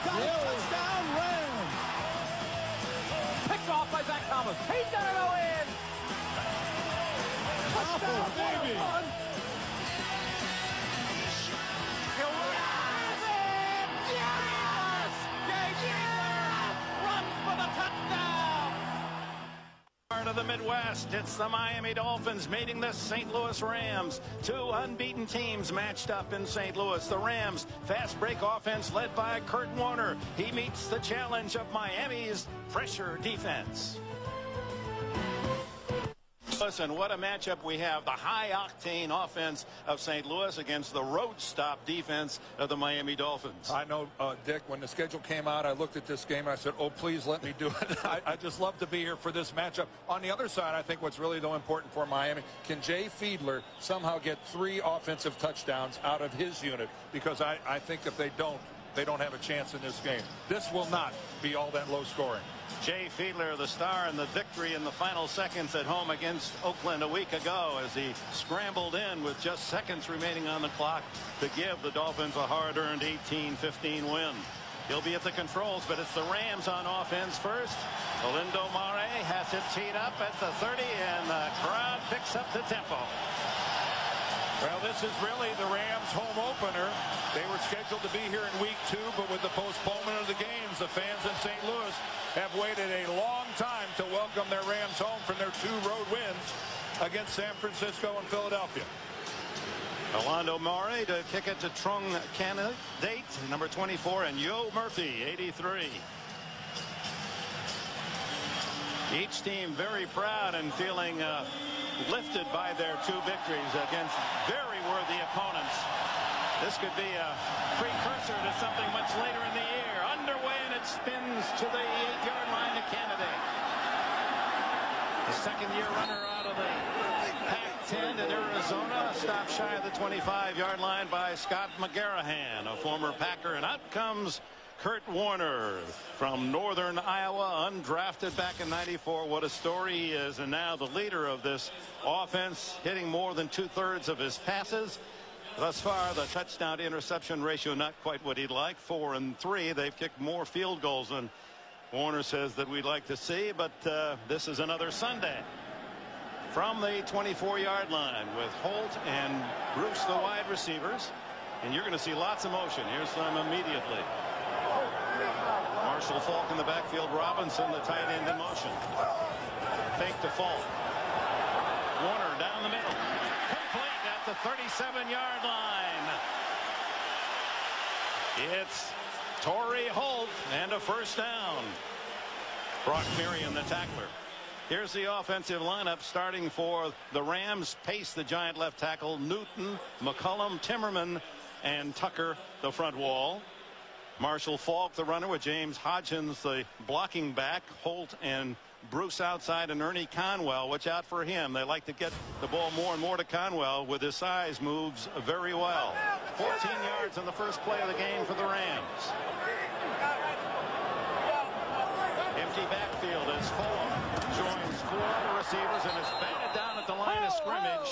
got it. Touchdown, Rams. Picked off by Zach Thomas. He's going to go in. Touchdown, baby. He'll run it. Yes! Jay runs for the touchdown. Part of the Midwest, it's the Miami Dolphins meeting the St. Louis Rams. Two unbeaten teams matched up in St. Louis. The Rams, fast break offense led by Kurt Warner. He meets the challenge of Miami's pressure defense. Listen, what a matchup we have. The high-octane offense of St. Louis against the road-stop defense of the Miami Dolphins. I know, Dick, when the schedule came out, I looked at this game and I said, oh, please let me do it. I just love to be here for this matchup. On the other side, I think what's really, though, important for Miami, can Jay Fiedler somehow get 3 offensive touchdowns out of his unit? Because I think if they don't have a chance in this game. This will not be all that low scoring. Jay Fiedler, the star in the victory in the final seconds at home against Oakland a week ago as he scrambled in with just seconds remaining on the clock to give the Dolphins a hard-earned 18-15 win. He'll be at the controls, but it's the Rams on offense first. Olindo Mare has it teed up at the 30, and the crowd picks up the tempo. Well, this is really the Rams' home opener. They were scheduled to be here in week 2, but with the postponement of the games, the fans in St. Louis have waited a long time to welcome their Rams home from their 2 road wins against San Francisco and Philadelphia. Olindo Mare to kick it to Trung candidate, number 24, and Yo Murphy, 83. Each team very proud and feeling lifted by their 2 victories against very worthy opponents. This could be a precursor to something much later in the year. Underway, and it spins to the 8-yard line to candidate. The second-year runner out of the Pac-10 in Arizona, stopped shy of the 25-yard line by Scott McGarahan, a former Packer, and out comes Kurt Warner from northern Iowa, undrafted back in '94. What a story he is, and now the leader of this offense, hitting more than 2/3 of his passes. Thus far, the touchdown to interception ratio not quite what he'd like, 4 and 3. They've kicked more field goals than Warner says that we'd like to see, but this is another Sunday. From the 24-yard line with Holt and Bruce, the wide receivers, and you're going to see lots of motion. Here's some immediately. Marshall Faulk in the backfield. Robinson, the tight end, in motion. Fake to Faulk. Warner down the middle. Complete at the 37-yard line. It's Torrey Holt and a first down. Brock Marion, the tackler. Here's the offensive lineup starting for the Rams. Pace, the giant left tackle. Newton, McCullum, Timmerman, and Tucker, the front wall. Marshall Faulk, the runner, with James Hodgins, the blocking back. Holt and Bruce outside, and Ernie Conwell. Watch out for him. They like to get the ball more and more to Conwell. With his size, moves very well. 14 yards on the first play of the game for the Rams. Empty backfield as Fulham joins 4 other receivers and is batted down at the line of scrimmage.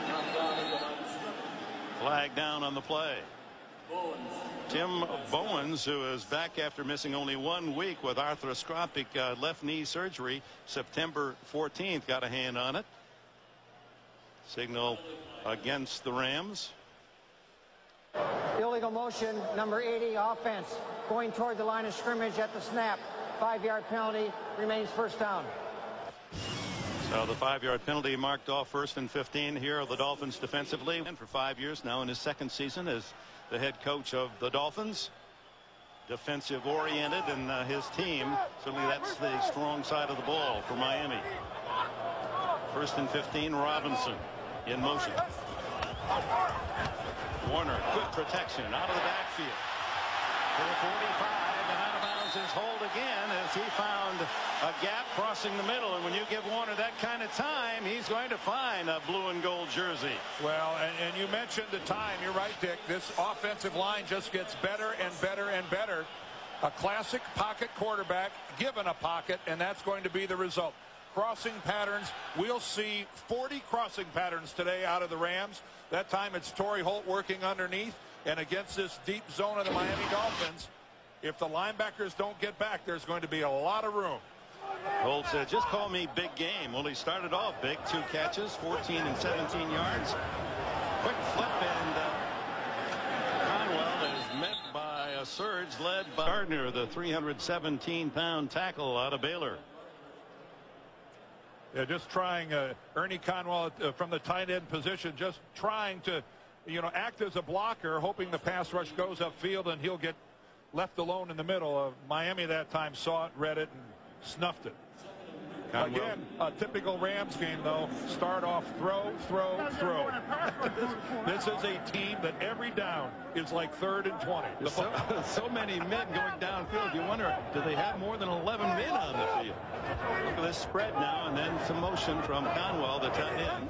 Flag down on the play. Tim Bowens, who is back after missing only 1 week with arthroscopic left knee surgery, September 14th, got a hand on it. Signal against the Rams. Illegal motion, number 80, offense, going toward the line of scrimmage at the snap. 5-yard penalty, remains first down. So the 5-yard penalty marked off 1st and 15 here of the Dolphins defensively. And for 5 years now in his 2nd season as the head coach of the Dolphins. Defensive oriented, and his team, certainly that's the strong side of the ball for Miami. 1st and 15, Robinson in motion. Warner, good protection out of the backfield. To the 45, and out of bounds is Holt again as he found a gap crossing the middle. And when you give Warner that kind of time, he's going to find a blue and gold jersey. Well, and you mentioned the time. You're right, Dick. This offensive line just gets better and better and better. A classic pocket quarterback given a pocket, and that's going to be the result. Crossing patterns. We'll see 40 crossing patterns today out of the Rams. That time it's Torrey Holt working underneath, and against this deep zone of the Miami Dolphins, if the linebackers don't get back, there's going to be a lot of room. Holt said, just call me big game. Well, he started off big. 2 catches, 14 and 17 yards. Quick flip, and Conwell is met by a surge led by Gardner, the 317-pound tackle out of Baylor. Yeah, just trying, Ernie Conwell from the tight end position, just trying to, act as a blocker, hoping the pass rush goes upfield and he'll get left alone in the middle. Miami that time saw it, read it, and snuffed it. Conwell. Again, a typical Rams game, though. Start off, throw. This is a team that every down is like 3rd and 20. So many men going downfield. You wonder, do they have more than 11 men on the field? Look at this spread now, and then some motion from Conwell, the tight end.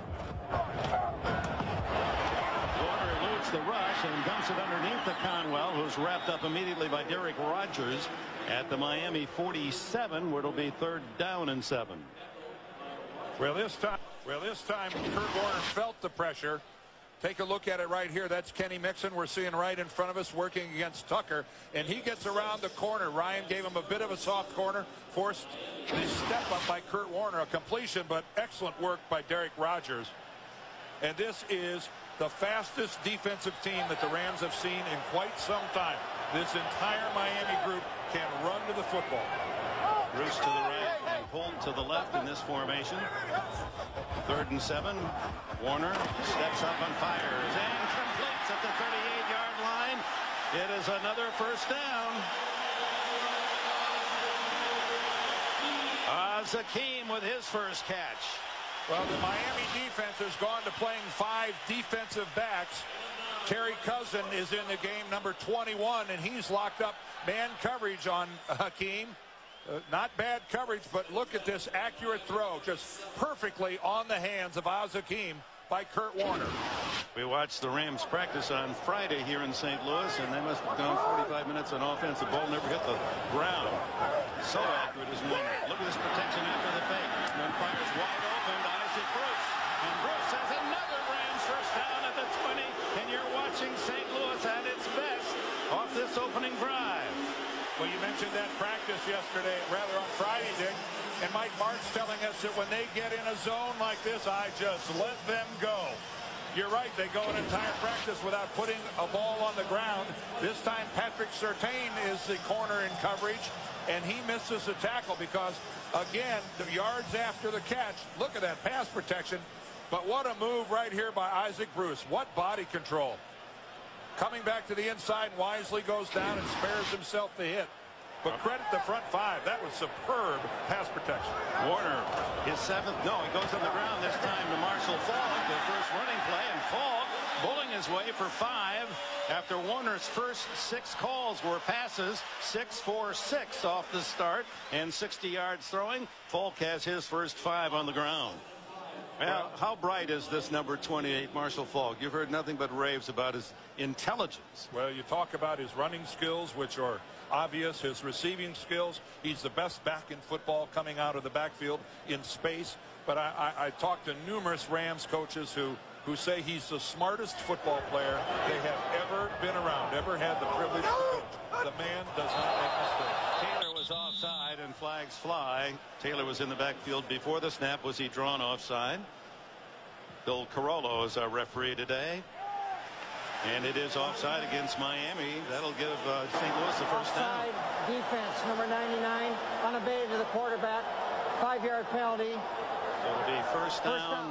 Warner eludes the rush and dumps it underneath the Conwell, who's wrapped up immediately by Derek Rogers at the Miami 47, where it'll be 3rd down and 7. Well, this time Kurt Warner felt the pressure. Take a look at it right here. That's Kenny Mixon we're seeing right in front of us working against Tucker, and he gets around the corner. Ryan gave him a bit of a soft corner, forced the step up by Kurt Warner, a completion, but excellent work by Derek Rogers. And this is the fastest defensive team that the Rams have seen in quite some time. This entire Miami group can run to the football. Bruce to the right and Holt to the left in this formation. 3rd and 7. Warner steps up and fires and completes at the 38-yard line. It is another 1st down. Zakeem with his first catch. Well, the Miami defense has gone to playing 5 defensive backs. Terry Cousin is in the game, number 21, and he's locked up man coverage on Hakeem. Not bad coverage, but look at this accurate throw, just perfectly on the hands of Hakeem by Kurt Warner. We watched the Rams practice on Friday here in St. Louis, and they must have gone 45 minutes on offense. The ball never hit the ground. So accurate as Warner. Look at this protection after the fake. And then fires wide open to Isaac Bruce. And Bruce has another Rams 1st down at the 20. And you're watching St. Louis at its best off this opening drive. Well, you mentioned that practice yesterday, rather on Friday, Dick. And Mike Martz telling us that when they get in a zone like this, I just let them go. You're right, they go an entire practice without putting a ball on the ground. This time Patrick Surtain is the corner in coverage, and he misses the tackle because, again, the yards after the catch, look at that pass protection. But what a move right here by Isaac Bruce. What body control. Coming back to the inside, wisely goes down and spares himself the hit. But credit the front 5. That was superb pass protection. Warner, his 7th. No, he goes on the ground this time to Marshall Faulk, the first running play, and Faulk bowling his way for 5 after Warner's first 6 calls were passes. 6 for 6 off the start and 60 yards throwing. Faulk has his first 5 on the ground. Well, how bright is this number 28, Marshall Faulk? You've heard nothing but raves about his intelligence. Well, you talk about his running skills, which are obvious, his receiving skills. He's the best back in football coming out of the backfield in space. But I talked to numerous Rams coaches who say he's the smartest football player they have ever been around, ever had the privilege to coach. The man does not make mistakes. Taylor was offside and flags fly. Taylor was in the backfield before the snap. Was he drawn offside? Bill Carollo is our referee today. And it is offside against Miami. That'll give St. Louis the first down. Offside defense, number 99, unabated to the quarterback. 5-yard penalty. So it'll be first down.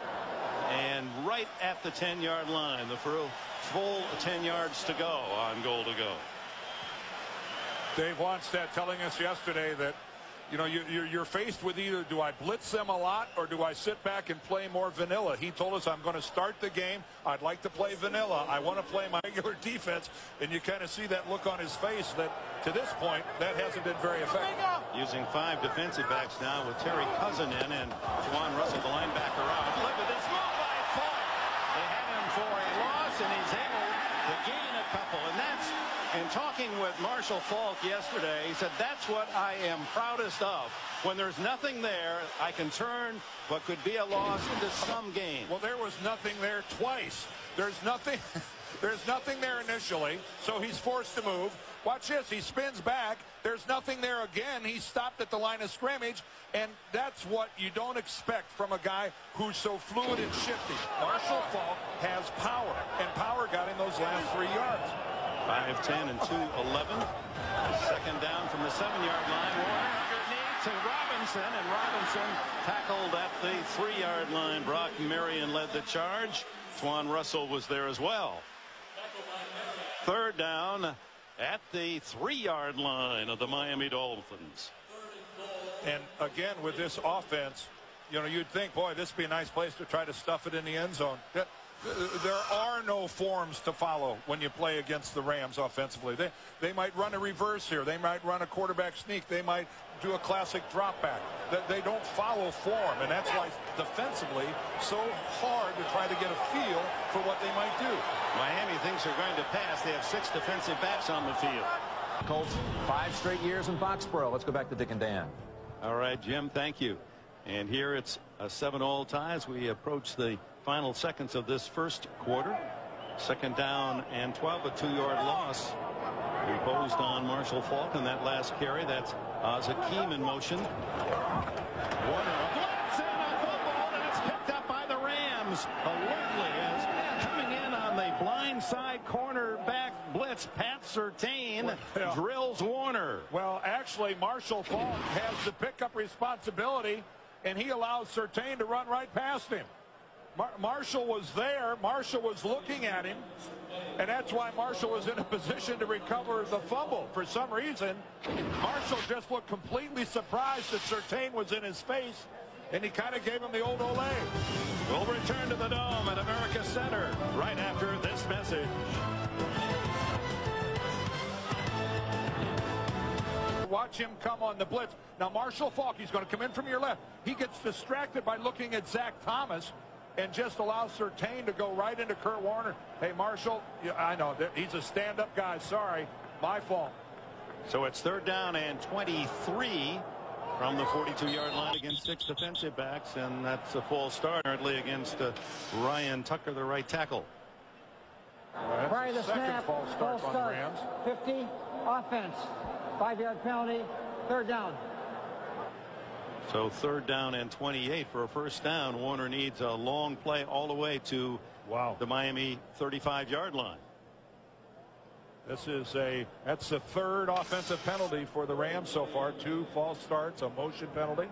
And right at the 10-yard line. The full 10 yards to go on goal to go. Dave Wannstedt telling us yesterday that, you're faced with either do I blitz them a lot or do I sit back and play more vanilla. He told us I'm going to start the game. I'd like to play vanilla. I want to play my regular defense. And you kind of see that look on his face that to this point that hasn't been very effective. Using 5 defensive backs now with Terry Cousin in and Juwan Russell, the linebacker, out. Look at this move by Faulk. They had him for a loss and he's able to gain a couple. And talking with Marshall Faulk yesterday, he said, that's what I am proudest of. When there's nothing there, I can turn what could be a loss into some gain. Well, there was nothing there twice. There's nothing there initially, so he's forced to move. Watch this. He spins back. There's nothing there again. He stopped at the line of scrimmage, and that's what you don't expect from a guy who's so fluid and shifty. Marshall Faulk has power, and power got him those last 3 yards. 5-10 and 2-11. Second down from the 7-yard line. Warner underneath to Robinson, and Robinson tackled at the 3-yard line. Brock Marion led the charge. Twan Russell was there as well. Third down at the 3-yard line of the Miami Dolphins. And again, with this offense, you know, you'd think, boy, this would be a nice place to try to stuff it in the end zone. There are no forms to follow when you play against the Rams offensively. They might run a reverse here. They might run a quarterback sneak. They might do a classic drop back. They don't follow form, and that's why defensively so hard to try to get a feel for what they might do. Miami thinks they're going to pass. They have 6 defensive backs on the field. Colts 5 straight years in Foxborough. Let's go back to Dick and Dan. All right, Jim, thank you. And here it's a 7-all tie as we approach the final seconds of this first quarter. Second down and 12, a 2-yard loss imposed on Marshall Faulk in that last carry. That's Hakeem in motion. Warner, a blitz and a fumble, and it's picked up by the Rams. Alertly as coming in on the blind side cornerback blitz, Pat Surtain drills Warner. Well, actually, Marshall Faulk has the pickup responsibility, and he allows Surtain to run right past him. Marshall was there. Marshall was looking at him, and that's why Marshall was in a position to recover the fumble. For some reason, Marshall just looked completely surprised that Surtain was in his face, and he kind of gave him the old Olay. We'll return to the Dome at America Center right after this message. Watch him come on the blitz. Now, Marshall Faulk, he's going to come in from your left. He gets distracted by looking at Zach Thomas and just allows Surtain to go right into Kurt Warner. Hey, Marshall, I know he's a stand-up guy. Sorry, my fault. So it's third down and 23 from the 42-yard line against 6 defensive backs, and that's a false start currently against Ryan Tucker, the right tackle. Prior to the snap, false start, 50, offense, 5-yard penalty, third down. So third down and 28 for a first down. Warner needs a long play all the way to the Miami 35-yard line. That's the third offensive penalty for the Rams so far. 2 false starts, a motion penalty.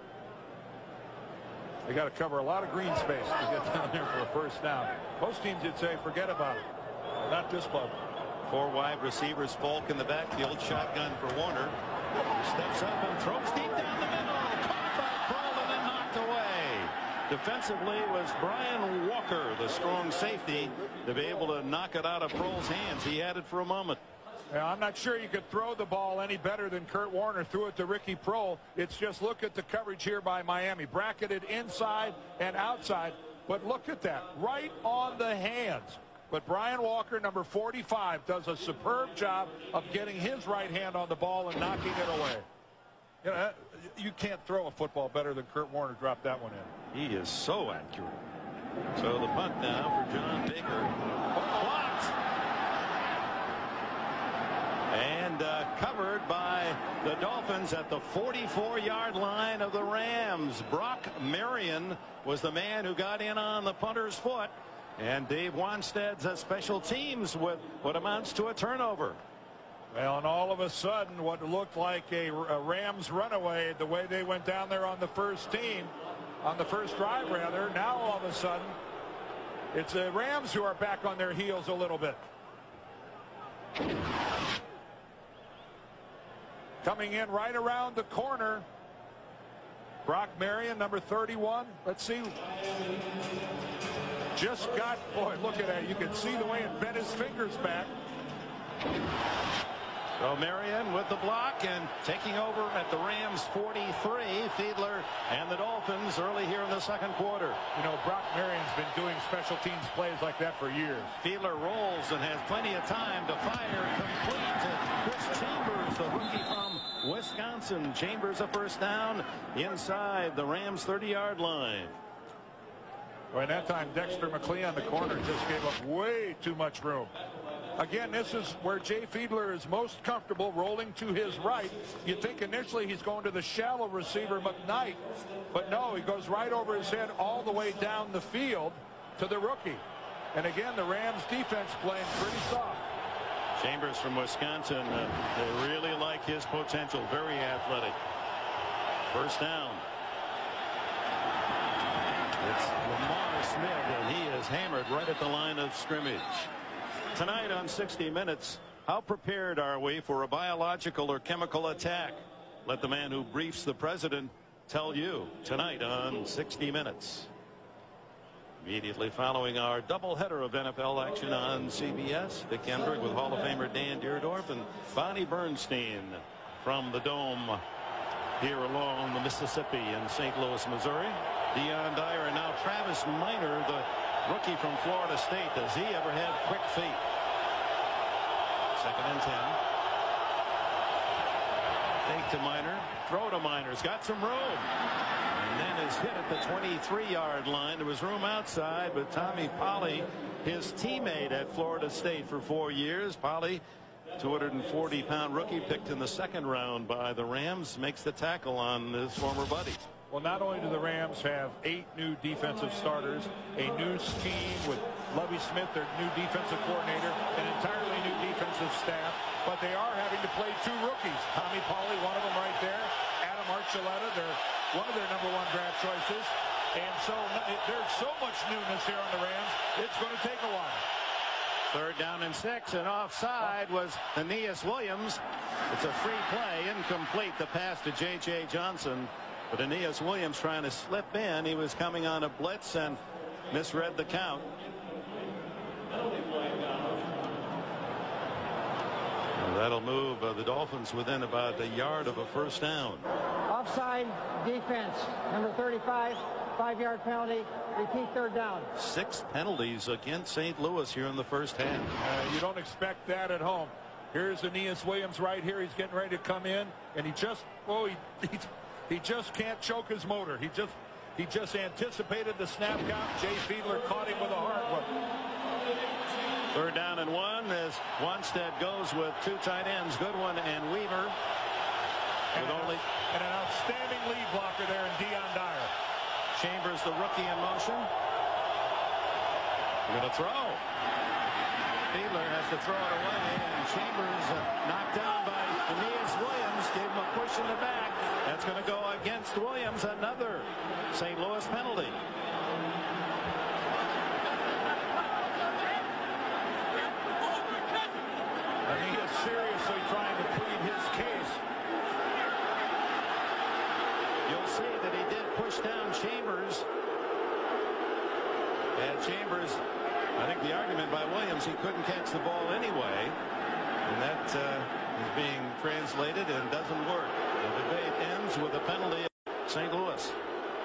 They got to cover a lot of green space to get down there for a first down. Most teams would say forget about it. Not this club. 4 wide receivers, Faulk in the backfield, shotgun for Warner. He steps up and throws deep down the middle. Caught by Kroll and then knocked away. Defensively was Brian Walker, the strong safety, to be able to knock it out of Kroll's hands. He had it for a moment. Yeah, I'm not sure you could throw the ball any better than Kurt Warner threw it to Ricky Prohl. It's just look at the coverage here by Miami. Bracketed inside and outside. But look at that. Right on the hands. But Brian Walker, number 45, does a superb job of getting his right hand on the ball and knocking it away. You know, you can't throw a football better than Kurt Warner dropped that one in. He is so accurate. So the punt now for John Baker. Blocked. And covered by the Dolphins at the 44-yard line of the Rams. Brock Marion was the man who got in on the punter's foot. And Dave Wanstead's special teams with what amounts to a turnover. Well, and all of a sudden, what looked like a Rams runaway, the way they went down there on the first drive, rather, now all of a sudden, it's the Rams who are back on their heels a little bit. Coming in right around the corner, Brock Marion, number 31. Let's see. Just got, boy, look at that. You can see the way it bent his fingers back. So Marion with the block and taking over at the Rams 43. Fiedler and the Dolphins early here in the second quarter. You know, Brock Marion's been doing special teams plays like that for years. Fiedler rolls and has plenty of time to fire complete to Chris Chambers, the rookie from Wisconsin. Chambers a first down inside the Rams 30-yard line. Well, that time Dexter McLean on the corner just gave up way too much room. Again, this is where Jay Fiedler is most comfortable, rolling to his right. You think initially he's going to the shallow receiver McKnight, but no, he goes right over his head all the way down the field to the rookie. And again, the Rams defense playing pretty soft. Chambers from Wisconsin, they really like his potential. Very athletic. First down. It's Lamar Smith, and he is hammered right at the line of scrimmage. Tonight on 60 Minutes, how prepared are we for a biological or chemical attack? Let the man who briefs the president tell you tonight on 60 Minutes. Immediately following our doubleheader of NFL action on CBS, Dick Enberg with Hall of Famer Dan Dierdorf and Bonnie Bernstein from the Dome here along the Mississippi in St. Louis, Missouri. Deion Dyer and now Travis Minor, the rookie from Florida State. Does he ever have quick feet? 2nd and 10. Fake to Minor. Throw to Minor's got some room. And then is hit at the 23-yard line. There was room outside, but Tommy Polley, his teammate at Florida State for 4 years. Polley, 240-pound rookie, picked in the 2nd round by the Rams, makes the tackle on his former buddy. Well, not only do the Rams have 8 new defensive starters, a new scheme with Lovie Smith, their new defensive coordinator, an entirely new defensive staff, but they are having to play 2 rookies. Tommy Polley, one of them right there. Adam Archuleta, one of their #1 draft choices. And so there's so much newness here on the Rams, it's going to take a while. 3rd down and 6, and offside was Aeneas Williams. It's a free play, incomplete. The pass to J.J. Johnson. But Aeneas Williams trying to slip in. He was coming on a blitz and misread the count. And that'll move the Dolphins within about a yard of a first down. Offside defense, number 35, 5-yard penalty. Repeat 3rd down. 6 penalties against St. Louis here in the first half. You don't expect that at home. Here's Aeneas Williams right here. He's getting ready to come in, and he just can't choke his motor. He just anticipated the snap count. Jay Fiedler caught him with a hard one. 3rd down and 1 as Wanstead goes with 2 tight ends, Goodwin and Weaver. And an outstanding lead blocker there in Deion Dyer. Chambers, the rookie, in motion. Going to throw. Fiedler has to throw it away, and Chambers knocked down by Aeneas Williams. Gave him a push in the back. That's going to go against Williams. Another St. Louis penalty. He is seriously trying to plead his case. You'll see that he did push down Chambers. And Chambers, I think the argument by Williams, he couldn't catch the ball anyway. And that is being translated and doesn't work. The debate ends with a penalty at St. Louis.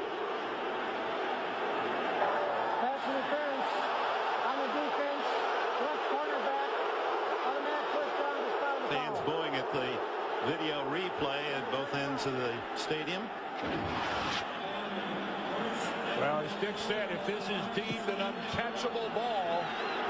Pass interference on the defense. Left cornerback. Automatic first down to start the Fans foul. booing at the video replay at both ends of the stadium. Well, as Dick said, if this is deemed an uncatchable ball.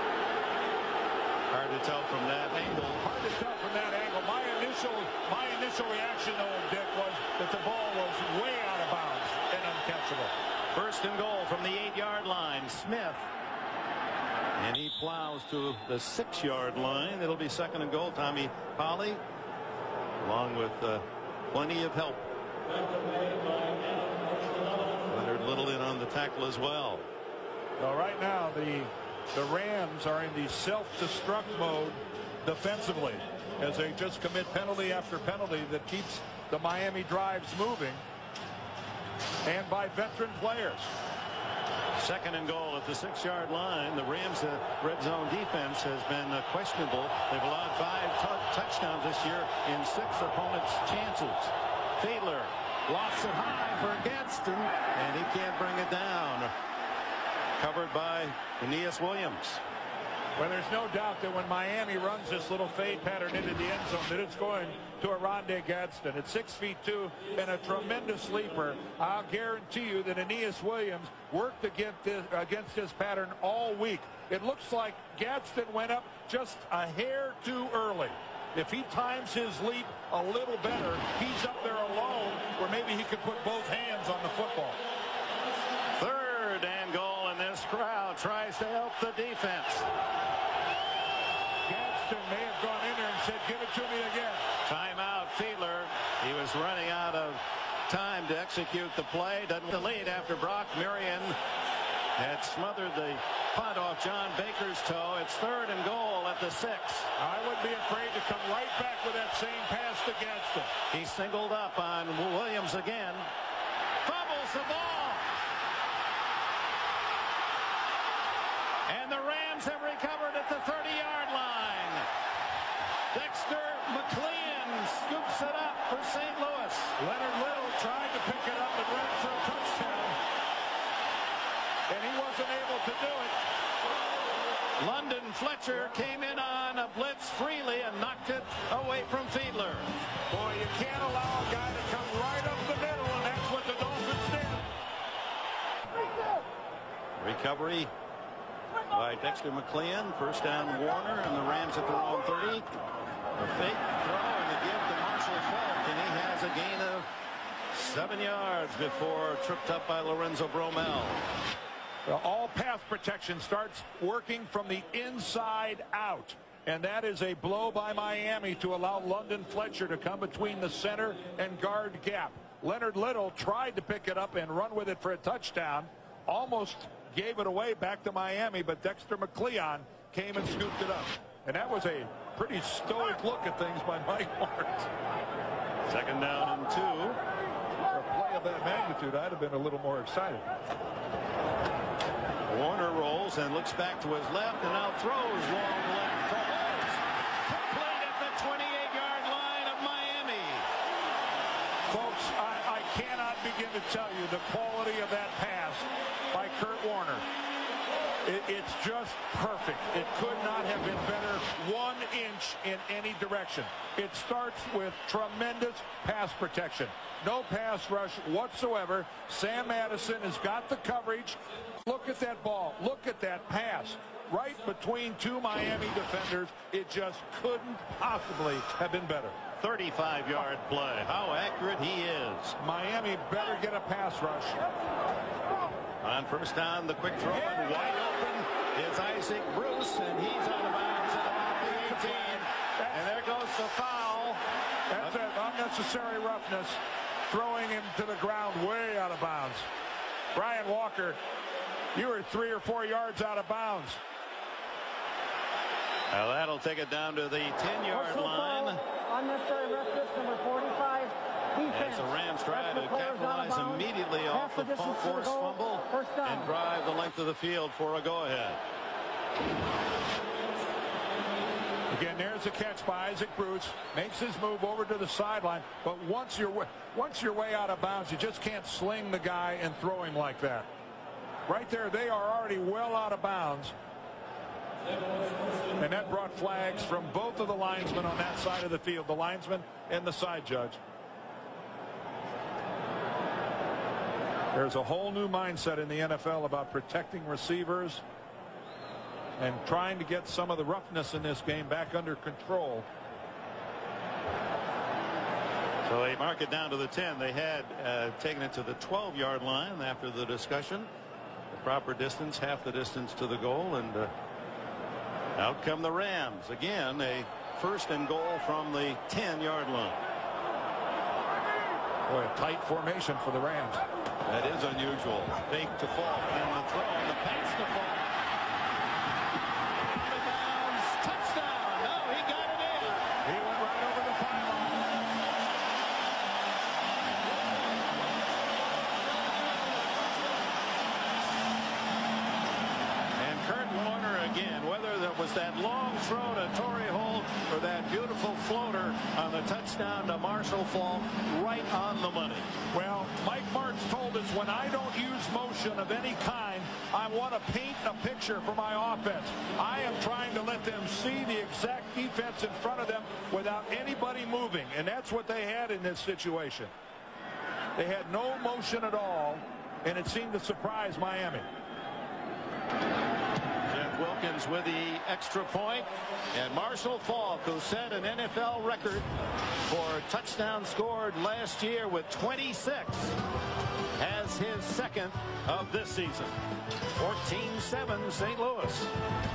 Hard to tell from that angle. Hard to tell from that angle. My initial reaction, though, Dick, was that the ball was way out of bounds and uncatchable. 1st and goal from the 8-yard line. Smith. And he plows to the 6-yard line. It'll be 2nd and goal. Tommy Polley, along with plenty of help. Leonard Little in on the tackle as well. Well, right now, the Rams are in the self-destruct mode defensively as they just commit penalty after penalty that keeps the Miami drives moving, and by veteran players. 2nd and goal at the 6-yard line. The Rams red zone defense has been questionable. They've allowed 5 touchdowns this year in 6 opponents' chances. Fiedler lofts it high for Gadsden, and he can't bring it down. Covered by Aeneas Williams. Well, there's no doubt that when Miami runs this little fade pattern into the end zone, that it's going to Arondé Gadsden. At 6'2" and a tremendous leaper. I'll guarantee you that Aeneas Williams worked against this pattern all week. It looks like Gadsden went up just a hair too early. If he times his leap a little better, he's up there alone where maybe he could put both hands on the football. 3rd and goal, and this crowd tries to help the defense. Gadsden may have gone in there and said, give it to me again. Timeout, Fiedler. He was running out of time to execute the play. Doesn't the lead after Brock Marion had smothered the punt off John Baker's toe. It's 3rd and goal at the 6. I wouldn't be afraid to come right back with that same pass to Gadsden. He singled up on Williams again. Fumbles the ball. And the Rams have recovered at the 30-yard line. Dexter McLean scoops it up for St. Louis. Leonard Little tried to pick it up and run for a touchdown. And he wasn't able to do it. London Fletcher came in on a blitz freely and knocked it away from Fiedler. Boy, you can't allow a guy to come right up the middle, and that's what the Dolphins did. Recovery by Dexter McLean. 1st down Warner, and the Rams at their own 30. A fake throw and a give to Marshall Faulk, and he has a gain of 7 yards before tripped up by Lorenzo Bromell. Well, all pass protection starts working from the inside out. And that is a blow by Miami to allow London Fletcher to come between the center and guard gap. Leonard Little tried to pick it up and run with it for a touchdown. Almost gave it away back to Miami, but Dexter McLeon came and scooped it up. And that was a pretty stoic look at things by Mike Martz. 2nd down and 2. For a play of that magnitude, I'd have been a little more excited. Warner rolls and looks back to his left and now throws long left. Complete at the 28-yard line of Miami. Folks, I cannot begin to tell you the quality of that pass by Kurt Warner. It's just perfect. It could not have been better 1 inch in any direction. It starts with tremendous pass protection. No pass rush whatsoever. Sam Madison has got the coverage. Look at that ball. Look at that pass. Right between 2 Miami defenders. It just couldn't possibly have been better. 35-yard play. How accurate he is. Miami better get a pass rush. On 1st down, the quick throw and wide open is Isaac Bruce, and he's out of bounds at about the 18. And there goes the foul. That's an unnecessary roughness, throwing him to the ground way out of bounds. Brian Walker, you were 3 or 4 yards out of bounds. Now that'll take it down to the 10-yard line. Unnecessary roughness, number 45. As the Rams try to capitalize immediately off the forced fumble and drive the length of the field for a go-ahead. Again, there's a catch by Isaac Bruce. Makes his move over to the sideline. But once you're way out of bounds, you just can't sling the guy and throw him like that. Right there, they are already well out of bounds. And that brought flags from both of the linesmen on that side of the field, the linesman and the side judge. There's a whole new mindset in the NFL about protecting receivers and trying to get some of the roughness in this game back under control. So they mark it down to the 10. They had taken it to the 12-yard line after the discussion. The proper distance, half the distance to the goal, and out come the Rams. Again, a 1st and goal from the 10-yard line. Boy, a tight formation for the Rams. That is unusual. Fake to Faulk, and the throw, and the pass to Faulk. Out of bounds, touchdown. No, he got it in. He went right over the pylon. And Kurt Warner again, whether it was that long throw to Torrey Holt or that beautiful floater on the touchdown to Marshall Faulk, right on the money. Well, Mike Martz told us, when I don't use motion of any kind, I want to paint a picture for my offense. I am trying to let them see the exact defense in front of them without anybody moving, and that's what they had in this situation. They had no motion at all, and it seemed to surprise Miami. Jeff Wilkins with the extra point, and Marshall Faulk, who set an NFL record for touchdowns scored last year with 26, has his second of this season. 14-7 St. Louis.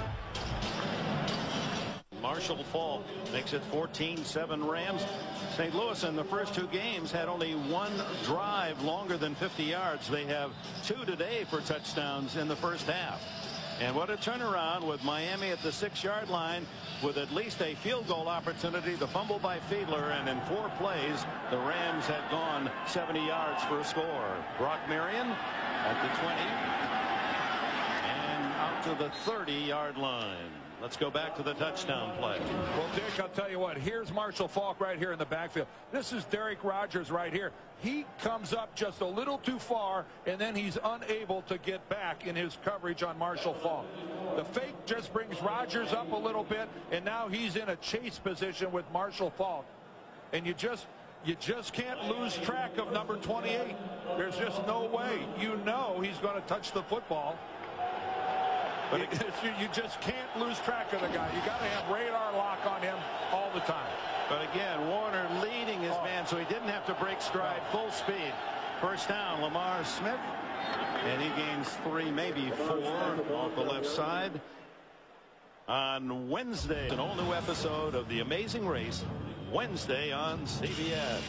Marshall Faulk makes it 14-7 Rams. St. Louis in the first two games had only one drive longer than 50 yards. They have two today for touchdowns in the first half. And what a turnaround with Miami at the 6-yard line with at least a field goal opportunity. The fumble by Fiedler, and in 4 plays the Rams had gone 70 yards for a score. Brock Marion at the 20 and out to the 30-yard line. Let's go back to the touchdown play. Well, Dick, I'll tell you what, here's Marshall Faulk right here in the backfield. This is Derek Rogers right here. He comes up just a little too far, and then he's unable to get back in his coverage on Marshall Faulk. The fake just brings Rogers up a little bit, and now he's in a chase position with Marshall Faulk. And you just can't lose track of number 28. There's just no way. You know he's going to touch the football. But you just can't lose track of the guy. You got to have radar lock on him all the time. But again, Warner leading his man, so he didn't have to break stride full speed. First down, Lamar Smith, and he gains 3, maybe 4 off the left side. On Wednesday, an all-new episode of The Amazing Race, Wednesday on CBS.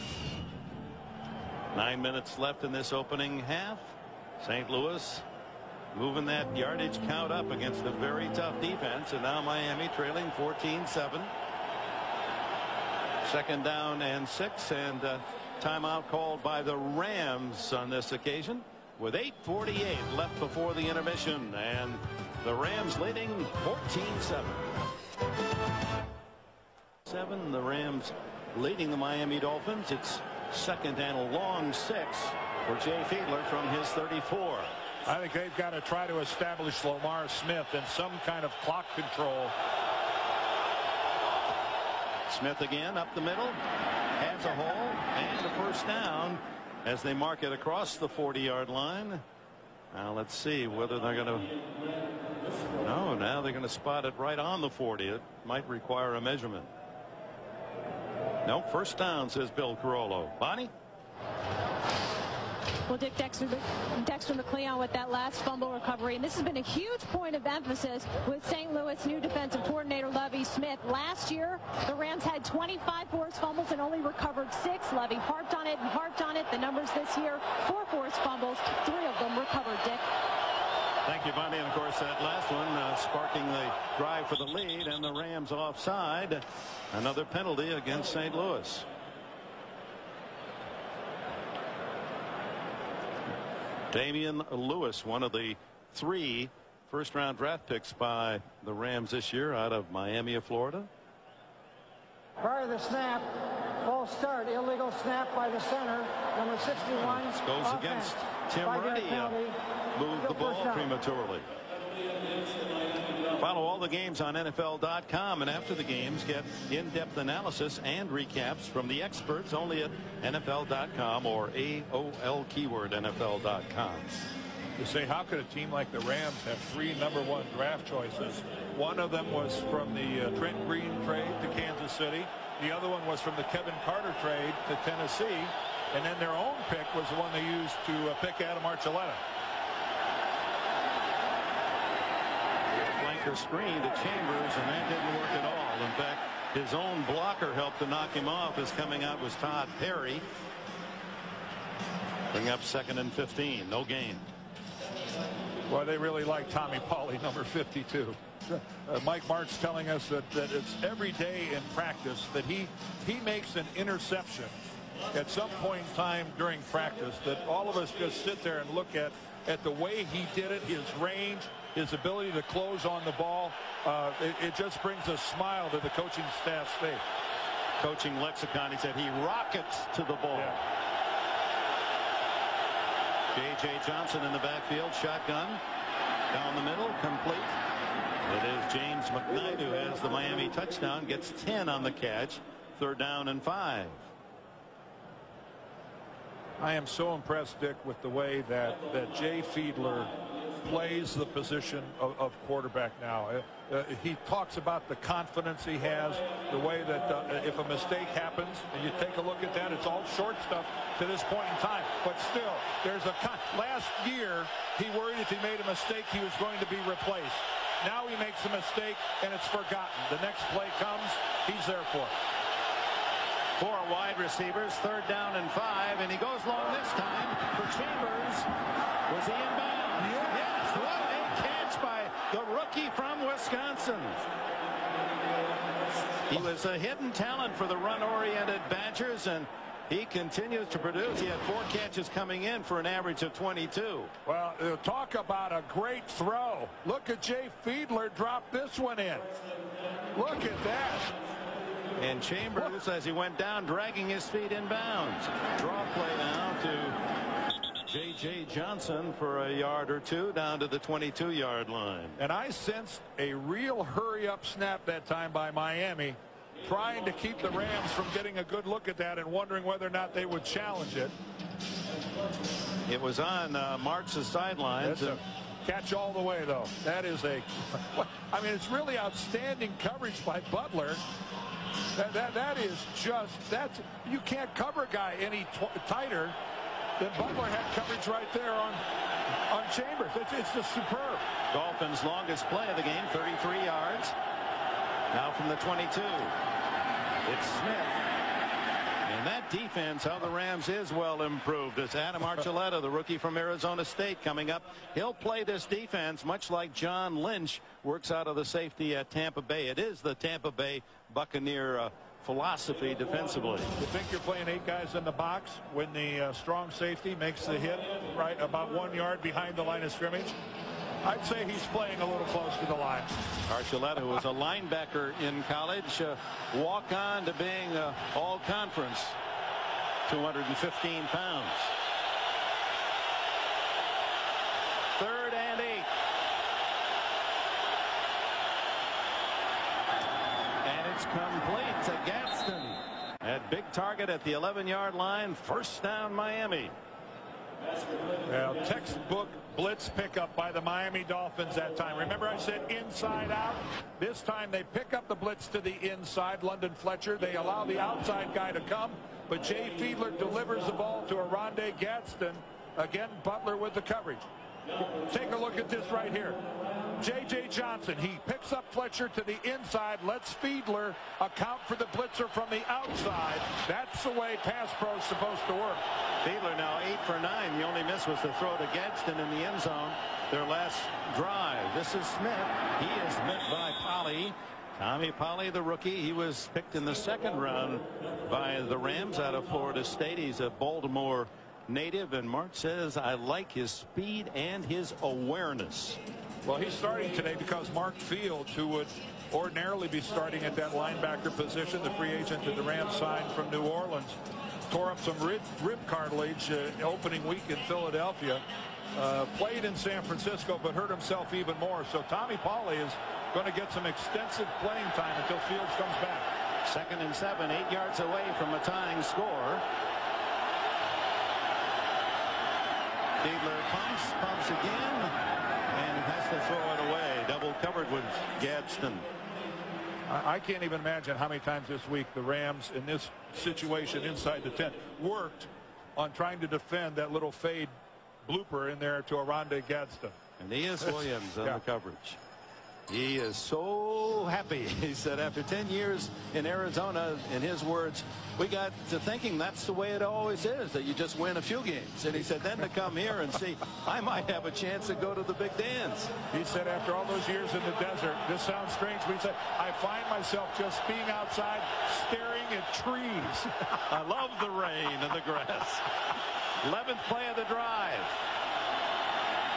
9 minutes left in this opening half. St. Louis moving that yardage count up against a very tough defense, and now Miami trailing 14-7. Second down and 6, and timeout called by the Rams on this occasion with 8:48 left before the intermission, and the Rams leading 14-7. The Rams leading the Miami Dolphins. It's second and a long 6 for Jay Fiedler from his 34. I think they've got to try to establish Lamar Smith in some kind of clock control. Smith again up the middle, has a hole, and a first down as they mark it across the 40-yard line. Now let's see whether they're going to. No, now they're going to spot it right on the 40. It might require a measurement. No, first down, says Bill Carollo. Bonnie? Well, Dick, Dexter McCleon with that last fumble recovery. And this has been a huge point of emphasis with St. Louis new defensive coordinator Lovie Smith. Last year, the Rams had 25 forced fumbles and only recovered 6. Lovie harped on it and harped on it. The numbers this year, 4 forced fumbles, 3 of them recovered, Dick. Thank you, Bonnie. And, of course, that last one sparking the drive for the lead, and the Rams offside. Another penalty against St. Louis. Damian Lewis, one of the 3 first-round draft picks by the Rams this year out of Miami of Florida. Prior to the snap, false start, illegal snap by the center, number 61. This goes against Tim Ruddy. Moved the ball prematurely. Follow all the games on NFL.com, and after the games, get in-depth analysis and recaps from the experts only at NFL.com or AOL keyword NFL.com. You say, how could a team like the Rams have 3 #1 draft choices? One of them was from the Trent Green trade to Kansas City. The other one was from the Kevin Carter trade to Tennessee. And then their own pick was the one they used to pick Adam Archuleta. Flanker screen to Chambers, and that didn't work at all. In fact, his own blocker helped to knock him off. As coming out was Todd Perry. Bring up 2nd and 15. No gain. Well, they really like Tommy Pauly, number 52. Mike Martz telling us that it's every day in practice that he makes an interception at some point in time during practice that all of us just sit there and look at the way he did it, his range, his ability to close on the ball, it just brings a smile to the coaching staff's face. Coaching lexicon, he said he rockets to the ball. Yeah. J.J. Johnson in the backfield, shotgun down the middle, complete. It is James McKnight who has the Miami touchdown, gets 10 on the catch. 3rd down and 5. I am so impressed, Dick, with the way that Jay Fiedler plays the position of quarterback now. He talks about the confidence he has, the way that if a mistake happens, and you take a look at that, it's all short stuff to this point in time. But still, there's last year, he worried if he made a mistake, he was going to be replaced. Now he makes a mistake, and it's forgotten. The next play comes, he's there for it. 4 wide receivers, 3rd down and 5, and he goes long this time for Chambers. Was he in bounds? Yes, what a catch by the rookie from Wisconsin. He was a hidden talent for the run-oriented Badgers, and he continues to produce. He had 4 catches coming in for an average of 22. Well, talk about a great throw. Look at Jay Fiedler drop this one in. Look at that. And Chambers, as he went down, dragging his feet in bounds. Draw play now to J.J. Johnson for a yard or 2 down to the 22-yard line. And I sensed a real hurry-up snap that time by Miami, trying to keep the Rams from getting a good look at that and wondering whether or not they would challenge it. It was on Martz's sidelines. Catch all the way, though. That is I mean, it's really outstanding coverage by Butler. That is just, you can't cover a guy any tighter than Butler had coverage right there on Chambers. It's just superb. Dolphins' longest play of the game, 33 yards. Now from the 22. It's Smith. And that defense, how the Rams is well improved. It's Adam Archuleta, the rookie from Arizona State, coming up. He'll play this defense much like John Lynch works out of the safety at Tampa Bay. It is the Tampa Bay Buccaneer philosophy defensively. You think you're playing 8 guys in the box when the strong safety makes the hit right about 1 yard behind the line of scrimmage? I'd say he's playing a little close to the line. Archuleta, who was a linebacker in college, walk on to being all conference, 215 pounds. 3rd and 8. And it's complete to Gadsden. That big target at the 11-yard line. 1st down, Miami. Well, textbook blitz pickup by the Miami Dolphins that time. Remember I said inside out? This time they pick up the blitz to the inside. London Fletcher. They allow the outside guy to come, but Jay Fiedler delivers the ball to Aronde Gadsden. Again, Butler with the coverage. Take a look at this right here. J.J. Johnson, he picks up Fletcher to the inside, lets Fiedler account for the blitzer from the outside. That's the way pass pro is supposed to work. Fiedler now 8 for 9. The only miss was the throw to Gadsden in the end zone, their last drive. This is Smith. He is met by Polley. Tommy Polley, the rookie. He was picked in the 2nd round by the Rams out of Florida State. He's a Baltimore native, and Mark says, I like his speed and his awareness. Well, he's starting today because Mark Fields, who would ordinarily be starting at that linebacker position, the free agent that the Rams signed from New Orleans, tore up some rib cartilage opening week in Philadelphia. Played in San Francisco, but hurt himself even more. So Tommy Polley is going to get some extensive playing time until Fields comes back. 2nd and 7, 8 yards away from a tying score. Fiedler pumps again, and has to throw it away. Double covered with Gadsden. I can't even imagine how many times this week the Rams in this situation inside the 10 worked on trying to defend that little fade blooper in there to Aronde Gadsden. And he is Williams on the coverage. He is so happy. He said after 10 years in Arizona, in his words, we got to thinking that's the way it always is, that you just win a few games. And he said then to come here and see, I might have a chance to go to the big dance. He said after all those years in the desert, this sounds strange, but he said, I find myself just being outside staring at trees. I love the rain and the grass. 11th play of the drive.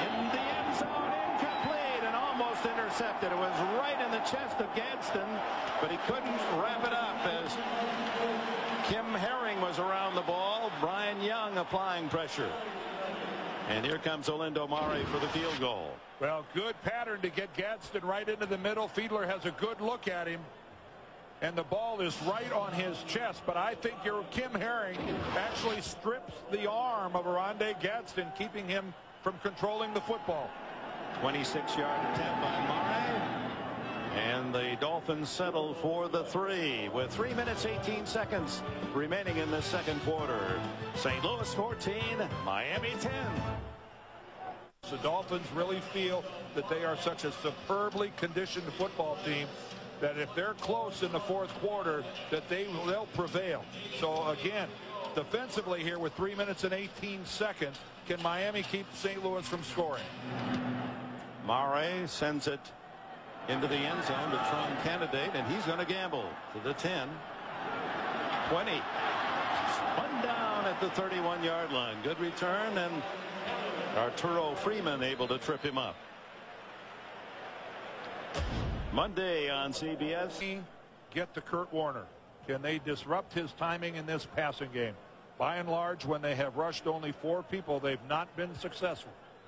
in the end zone, incomplete, and almost intercepted. It was right in the chest of Gadsden, but he couldn't wrap it up as Kim Herring was around the ball. Brian Young applying pressure. And here comes Olindo Mare for the field goal. Well, good pattern to get Gadsden right into the middle. Fiedler has a good look at him, and the ball is right on his chest. But I think your Kim Herring actually strips the arm of Oronde Gadsden, keeping him from controlling the football. 26-yard attempt by Mare. And the Dolphins settle for the 3 with 3 minutes 18 seconds remaining in the second quarter. St. Louis 14, Miami 10. The Dolphins really feel that they are such a superbly conditioned football team that if they're close in the fourth quarter, that they'll prevail. So again, defensively here with 3 minutes and 18 seconds, can Miami keep St. Louis from scoring? Mare sends it into the end zone to Tron Candidate, and he's going to gamble to the 10, 20, spun down at the 31-yard line. Good return, and Arturo Freeman able to trip him up. Monday on CBS. Get to Kurt Warner. Can they disrupt his timing in this passing game? By and large, when they have rushed only 4 people, they've not been successful.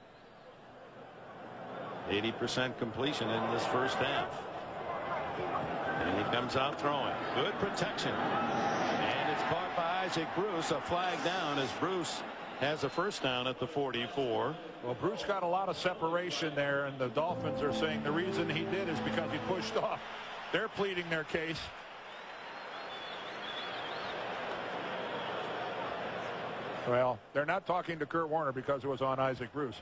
80% completion in this first half. And he comes out throwing. Good protection. And it's caught by Isaac Bruce. A flag down as Bruce has a first down at the 44. Well, Bruce got a lot of separation there, and the Dolphins are saying the reason he did is because he pushed off. They're pleading their case. Well, they're not talking to Kurt Warner because it was on Isaac Bruce.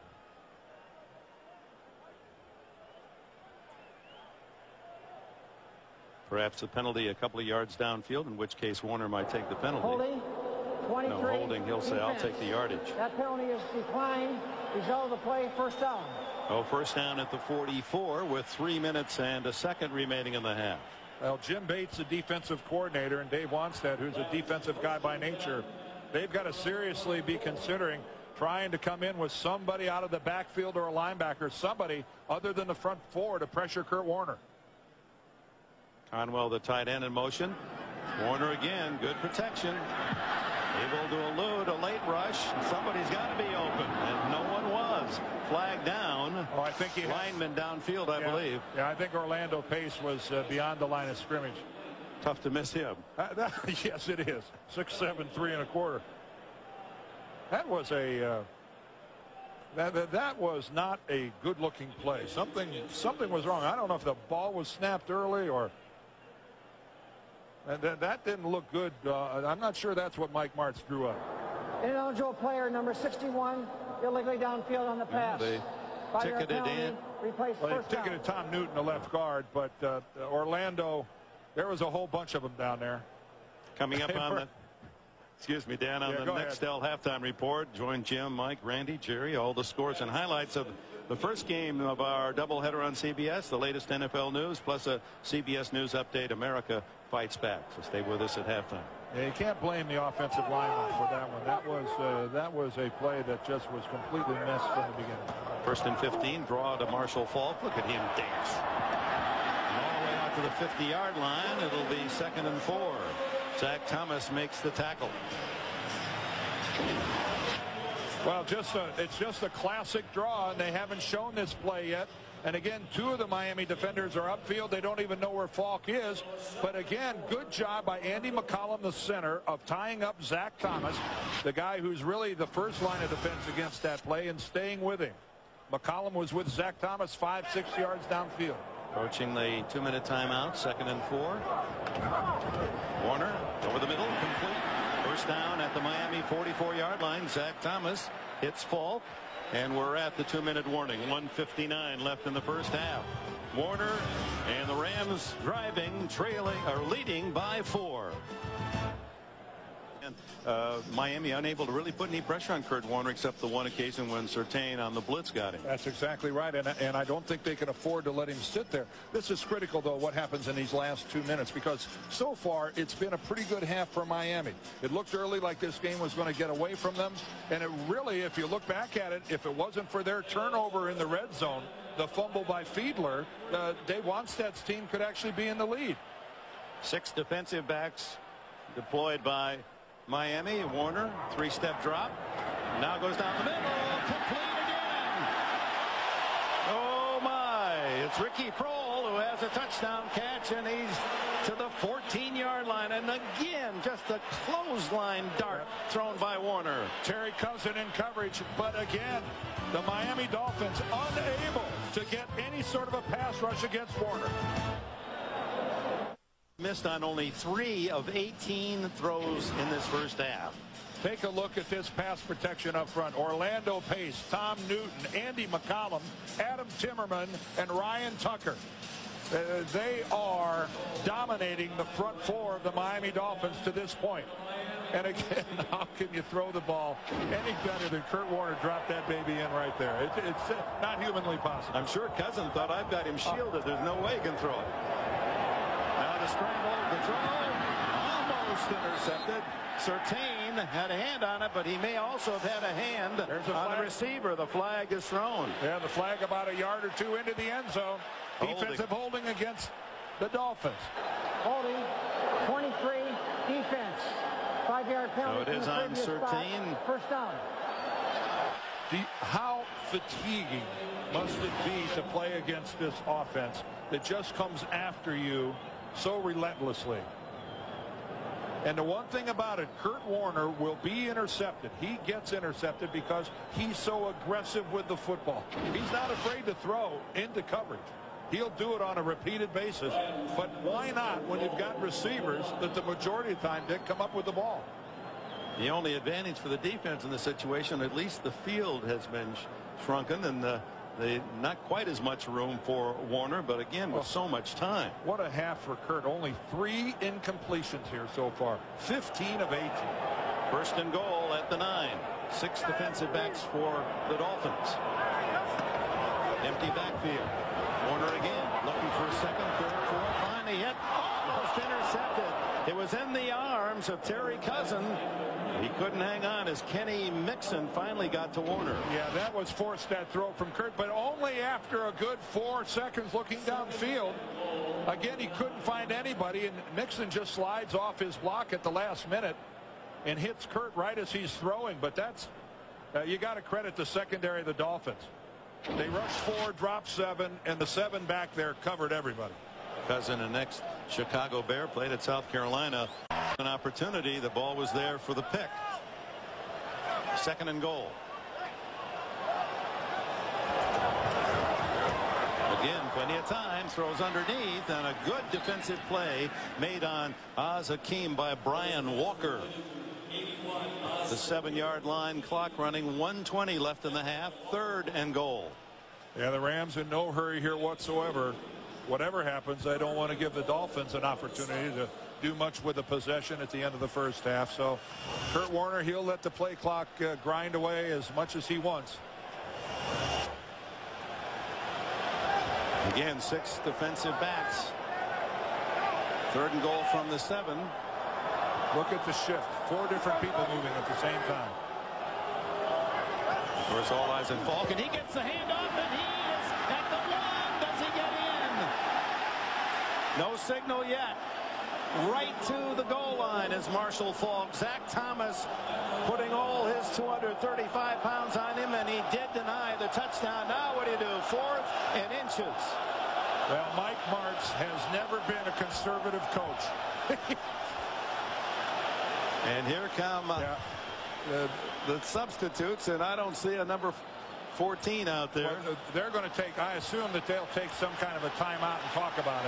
Perhaps a penalty a couple of yards downfield, in which case Warner might take the penalty. Holding, 23. No holding. He'll say, I'll take the yardage. That penalty is declined. Result of the play, first down. Oh, first down at the 44 with 3 minutes and a second remaining in the half. Well, Jim Bates, the defensive coordinator, and Dave Wanstead, who's a defensive guy by nature, they've got to seriously be considering trying to come in with somebody out of the backfield or a linebacker, somebody other than the front 4 to pressure Kurt Warner. Conwell, the tight end, in motion. Warner again, good protection. Able to elude a late rush. Somebody's got to be open, and no one was. Flag down. Oh, I think he lineman downfield, I believe. Yeah, I think Orlando Pace was beyond the line of scrimmage. Tough to miss him. Yes, it is. 6'7", 3 1/4. That was a that was not a good-looking play. Something was wrong. I don't know if the ball was snapped early or. That didn't look good. I'm not sure that's what Mike Martz drew up. Ineligible player number 61 illegally downfield on the pass. They ticketed in. Well, they ticketed Tom Newton, the left guard, but Orlando, there was a whole bunch of them down there. Coming up on the, excuse me, Dan, on the Nextel halftime report, join Jim, Mike, Randy, Jerry, all the scores and highlights of the first game of our doubleheader on CBS, the latest NFL news, plus a CBS News update. America fights back. So stay with us at halftime. Yeah, you can't blame the offensive lineman for that one. That was a play that just was completely missed from the beginning. First and 15, draw to Marshall Faulk. Look at him dance. And all the way out to the 50-yard line. It'll be 2nd and 4. Zach Thomas makes the tackle. Well, it's just a classic draw, and they haven't shown this play yet. And again, 2 of the Miami defenders are upfield. They don't even know where Faulk is. But again, good job by Andy McCollum, the center, of tying up Zach Thomas, the guy who's really the first line of defense against that play, and staying with him. McCollum was with Zach Thomas 5-6 yards downfield. Approaching the 2-minute timeout, 2nd and 4. Warner over the middle, complete. First down at the Miami 44-yard line. Zach Thomas hits Faulk. And we're at the 2-minute warning. 1:59 left in the first half. Warner and the Rams driving, trailing, or leading by 4. Miami unable to really put any pressure on Kurt Warner except the one occasion when Surtain on the blitz got him. That's exactly right, and I don't think they can afford to let him sit there. This is critical, though, what happens in these last 2 minutes, because so far it's been a pretty good half for Miami. It looked early like this game was going to get away from them, and it really, if you look back at it, if it wasn't for their turnover in the red zone, the fumble by Fiedler, Dave Wanstead's team could actually be in the lead. 6 defensive backs deployed by Miami. Warner, 3-step drop. Now goes down the middle. Complete again. Oh, my. It's Ricky Prohl who has a touchdown catch, and he's to the 14-yard line. And again, just a clothesline dart thrown by Warner. Terry Cousin in coverage, but again, the Miami Dolphins unable to get any sort of a pass rush against Warner. Missed on only 3 of 18 throws in this first half. Take a look at this pass protection up front. Orlando Pace, Tom Newton, Andy McCollum, Adam Timmerman, and Ryan Tucker. They are dominating the front 4 of the Miami Dolphins to this point. And again, how can you throw the ball any better than Kurt Warner dropped that baby in right there? It's not humanly possible. I'm sure Cousin thought, I've got him shielded. There's no way he can throw it. Now the scramble, the throw, almost intercepted. Surtain had a hand on it, but he may also have had a hand on the receiver. The flag is thrown. Yeah, the flag about a yard or 2 into the end zone. Defensive holding against the Dolphins. Holding, 23, defense. 5-yard penalty. So it is on Surtain. First down. How fatiguing must it be to play against this offense that just comes after you so relentlessly? And the one thing about it, Kurt Warner will be intercepted. He gets intercepted because he's so aggressive with the football. He's not afraid to throw into coverage. He'll do it on a repeated basis. But why not when you've got receivers that the majority of the time did come up with the ball? The only advantage for the defense in the situation, at least the field has been shrunken, and not quite as much room for Warner, but again with so much time. What a half for Kurt. Only 3 incompletions here so far. 15 of 18. First and goal at the 9. 6 defensive backs for the Dolphins. Empty backfield. Warner again looking for a second, third, fourth. Finally hit. Almost intercepted. It was in the arms of Terry Cousin. He couldn't hang on as Kenny Mixon finally got to Warner. Yeah, that was forced, that throw from Kurt, but only after a good 4 seconds looking downfield. Again, he couldn't find anybody, and Mixon just slides off his block at the last minute and hits Kurt right as he's throwing. But that's, you got to credit the secondary of the Dolphins. They rushed 4, dropped 7, and the 7 back there covered everybody. Cousin, the next Chicago Bear, played at South Carolina. An opportunity. The ball was there for the pick. Second and goal. Again, plenty of time. Throws underneath, and a good defensive play made on Oz Hakeem by Brian Walker. The 7-yard line, clock running, 1:20 left in the half. Third and goal. Yeah, the Rams in no hurry here whatsoever. Whatever happens, I don't want to give the Dolphins an opportunity to do much with the possession at the end of the first half. So Kurt Warner, he'll let the play clock grind away as much as he wants. Again, 6 defensive backs. Third and goal from the 7. Look at the shift. 4 different people moving at the same time. Of course, all eyes on Falk, and he gets the handoff, and he is at the 1. Does he get in? No signal yet. Right to the goal line is Marshall Falk. Zach Thomas putting all his 235 pounds on him, and he did deny the touchdown. Now what do you do? 4th and inches. Well, Mike Martz has never been a conservative coach. And here come the substitutes, and I don't see a number 14 out there. Well, they're going to take, I assume that they'll take some kind of a timeout and talk about it.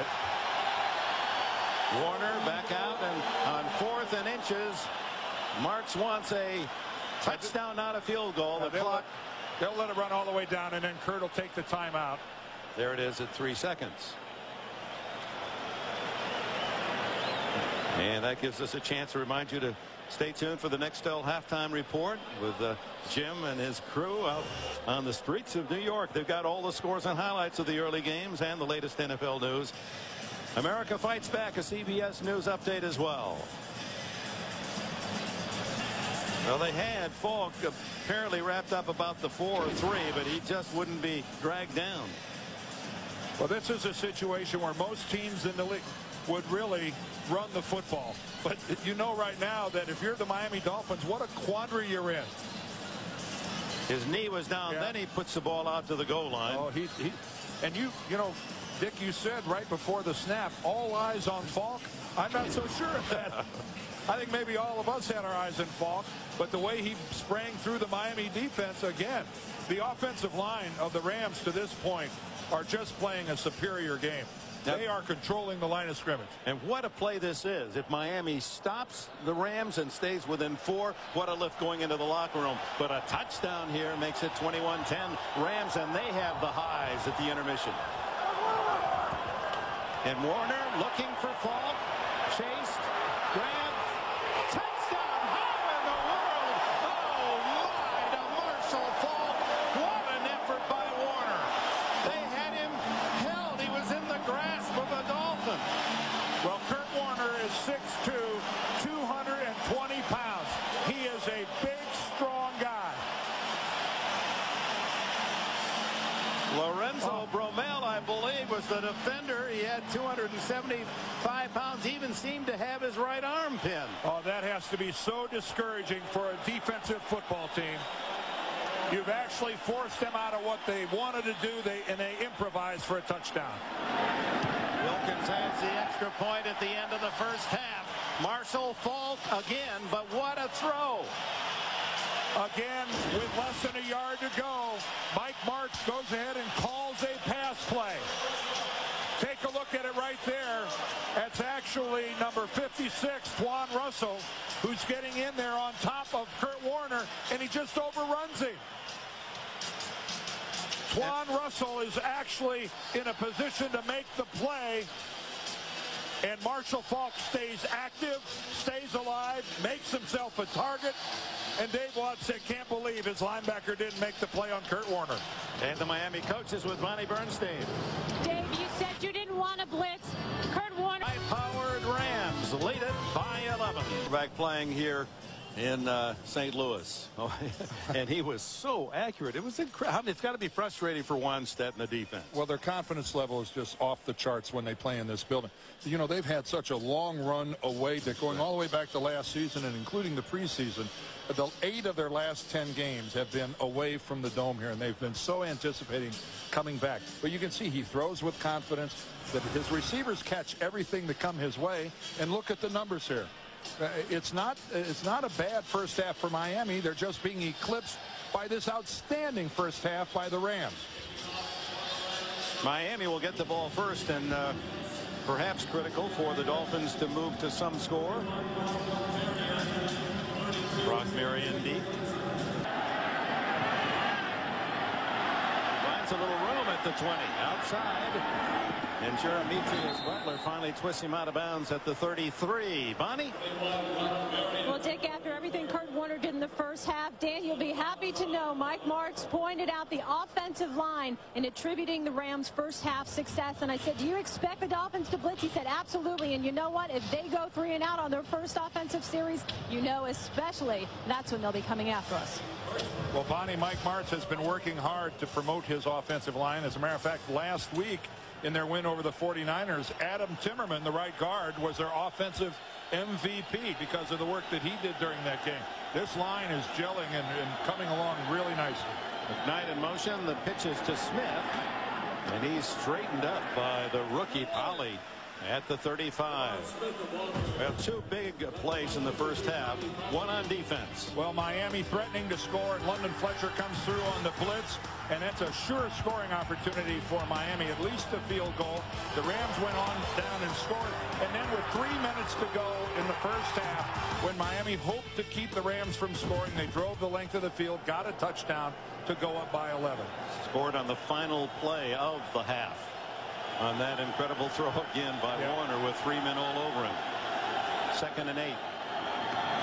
Warner back out, and on 4th and inches, Martz wants a touchdown, not a field goal. The clock. They'll let it run all the way down, and then Kurt will take the timeout. There it is at 3 seconds. And that gives us a chance to remind you to Stay tuned for the Nextel halftime report with Jim and his crew out on the streets of New York. They've got all the scores and highlights of the early games and the latest NFL news. America fights back, a CBS News update as well. Well, they had Falk apparently wrapped up about the 4-3, but he just wouldn't be dragged down. Well, this is a situation where most teams in the league would really run the football. But you know right now that if you're the Miami Dolphins, what a quandary you're in. His knee was down, then he puts the ball out to the goal line. Oh, and you know, Dick, you said right before the snap, all eyes on Falk. I'm not so sure of that. I think maybe all of us had our eyes on Falk, but the way he sprang through the Miami defense, again, the offensive line of the Rams to this point are just playing a superior game. They are controlling the line of scrimmage. And what a play this is. If Miami stops the Rams and stays within 4, what a lift going into the locker room. But a touchdown here makes it 21-10 Rams, and they have the highs at the intermission. And Warner looking for Falk. Chased. Grabs. Touchdown. How in the world? Oh, my, to Marshall Falk. What an effort by Warner. They had him held. He was in the grasp of the Dolphins. Well, Kurt Warner is 6'2", 220 pounds. He is a big, strong guy. Lorenzo Bromell, I believe, was the defender. He had 275 pounds. He even seemed to have his right arm pinned. Oh, that has to be so discouraging for a defensive football team. You've actually forced them out of what they wanted to do, and they improvised for a touchdown. Wilkins has the extra point at the end of the first half. Marshall Falk again, but what a throw. Again, with less than a yard to go, Mike Marks goes ahead and calls a pass play. Take a look at it right there. That's actually number 56, Twan Russell, who's getting in there on top of Kurt Warner, and he just overruns him. Twan Russell is actually in a position to make the play, and Marshall Falk stays active, stays alive, makes himself a target, and Dave Watts said can't believe his linebacker didn't make the play on Kurt Warner. And the Miami coaches with Bonnie Bernstein. Dave, you said you didn't want to blitz. Kurt Warner. High-powered Rams lead it by 11. Back playing here in St. Louis. Oh, and he was so accurate. It was incredible. It's got to be frustrating for Wanstead and the defense. Well, their confidence level is just off the charts when they play in this building. You know, they've had such a long run away, that going all the way back to last season and including the preseason. 8 of their last 10 games have been away from the dome here, and they've been so anticipating coming back. But you can see he throws with confidence, that his receivers catch everything that come his way, and look at the numbers here. It's not a bad first half for Miami. They're just being eclipsed by this outstanding first half by the Rams. Miami will get the ball first, and perhaps critical for the Dolphins to move to some score. Brock Marion deep. Finds a little room at the 20. Outside. And Jeremiah Butler finally twists him out of bounds at the 33. Bonnie? Well, Dick, after everything Kurt Warner did in the first half, Dan, you'll be happy to know Mike Marks pointed out the offensive line in attributing the Rams' first half success. And I said, do you expect the Dolphins to blitz? He said, absolutely. And you know what? If they go 3 and out on their first offensive series, you know especially that's when they'll be coming after us. Well, Bonnie, Mike Marks has been working hard to promote his offensive line. As a matter of fact, last week in their win over the 49ers, Adam Timmerman, the right guard, was their offensive MVP because of the work that he did during that game. This line is gelling and coming along really nicely. McKnight in motion. The pitches to Smith, and he's straightened up by the rookie Polley at the 35. We have 2 big plays in the first half, one on defense. Well, Miami threatening to score, and London Fletcher comes through on the blitz, and that's a sure scoring opportunity for Miami, at least a field goal. The Rams went on down and scored, and then with 3 minutes to go in the first half, when Miami hoped to keep the Rams from scoring, they drove the length of the field, got a touchdown to go up by 11. Scored on the final play of the half on that incredible throw again by Warner with 3 men all over him. 2nd and 8.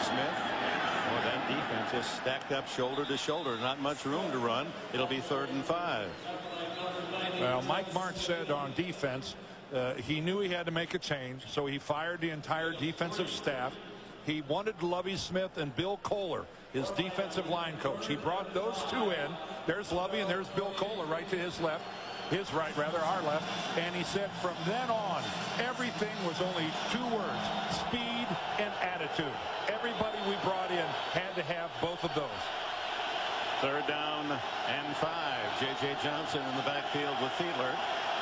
Smith. Well, that defense is stacked up shoulder to shoulder. Not much room to run. It'll be 3rd and 5. Well, Mike Martz said on defense he knew he had to make a change, so he fired the entire defensive staff. He wanted Lovie Smith and Bill Kohler, his defensive line coach. He brought those two in. There's Lovie and there's Bill Kohler right to his left. His right, rather, our left. And he said from then on, everything was only 2 words: speed and attitude. Everybody we brought in had to have both of those. 3rd down and 5. J.J. Johnson in the backfield with Fiedler.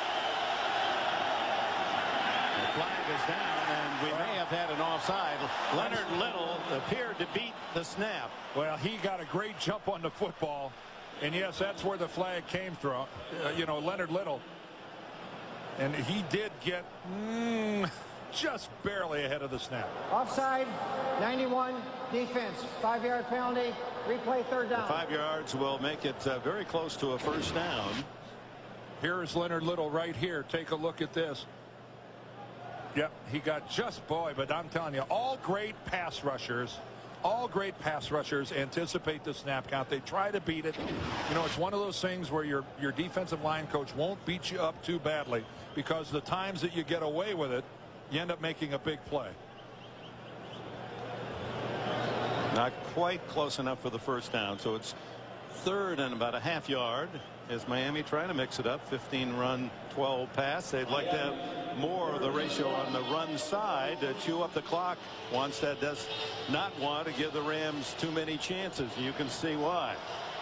The flag is down, and we may have had an offside. Leonard Little appeared to beat the snap. Well, he got a great jump on the football. And yes, that's where the flag came from. Leonard Little. And he did get just barely ahead of the snap. Offside, 91, defense, 5-yard penalty, replay 3rd down. 5 yards will make it very close to a 1st down. Here's Leonard Little right here. Take a look at this. Yep, he got just, boy, but I'm telling you, all great pass rushers anticipate the snap count. They try to beat it. It's one of those things where your defensive line coach won't beat you up too badly, because the times that you get away with it, you end up making a big play. Not quite close enough for the 1st down, so it's 3rd and about a ½ yard as Miami trying to mix it up. 15 run, 12 pass. They'd like to have more of the ratio on the run side to chew up the clock. Wannstedt does not want to give the Rams too many chances. You can see why.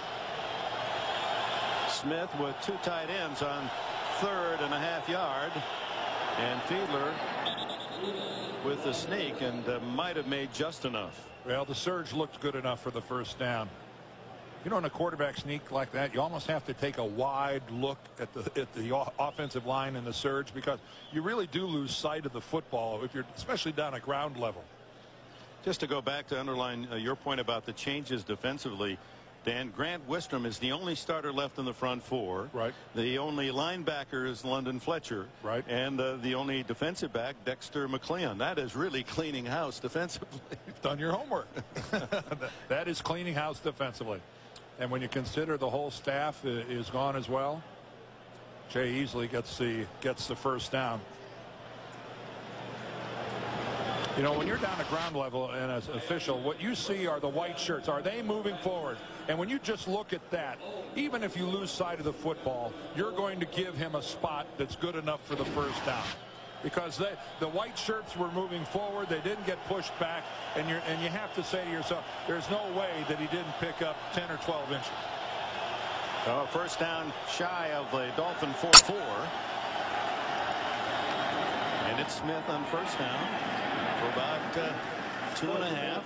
Smith with 2 tight ends on 3rd and a ½ yard, and Fiedler with the sneak, and might have made just enough. Well, the surge looked good enough for the 1st down. In a quarterback sneak like that, you almost have to take a wide look at the offensive line and the surge, because you really do lose sight of the football if you're especially down at ground level. Just to go back to underline your point about the changes defensively, Dan, Grant Wistrom is the only starter left in the front 4. Right. The only linebacker is London Fletcher. Right. And the only defensive back, Dexter McCleon. That is really cleaning house defensively. You've done your homework. That is cleaning house defensively. And when you consider the whole staff is gone as well, Jay easily gets the 1st down. When you're down at ground level and as an official, what you see are the white shirts. Are they moving forward? And when you just look at that, even if you lose sight of the football, you're going to give him a spot that's good enough for the 1st down. Because the white shirts were moving forward. They didn't get pushed back. And you have to say to yourself, there's no way that he didn't pick up 10 or 12 inches. 1st down shy of the Dolphin 4-4. And it's Smith on 1st down for about 2.5.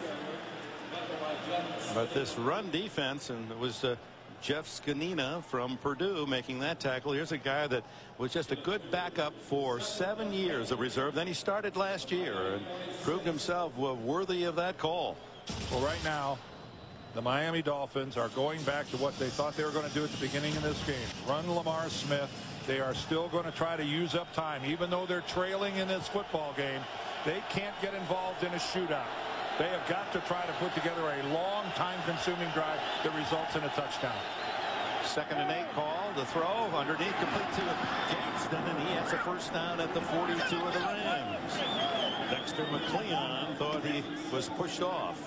But this run defense, and it was Jeff Scanina from Purdue making that tackle. Here's a guy that was just a good backup for 7 years of reserve. Then he started last year and proved himself worthy of that call. Well, right now, the Miami Dolphins are going back to what they thought they were going to do at the beginning of this game. Run Lamar Smith. They are still going to try to use up time. Even though they're trailing in this football game, they can't get involved in a shootout. They have got to try to put together a long, time-consuming drive that results in a touchdown. 2nd and 8 call. The throw underneath, complete to Gadsden, and he has a 1st down at the 42 of the Rams. Dexter McCleon thought he was pushed off.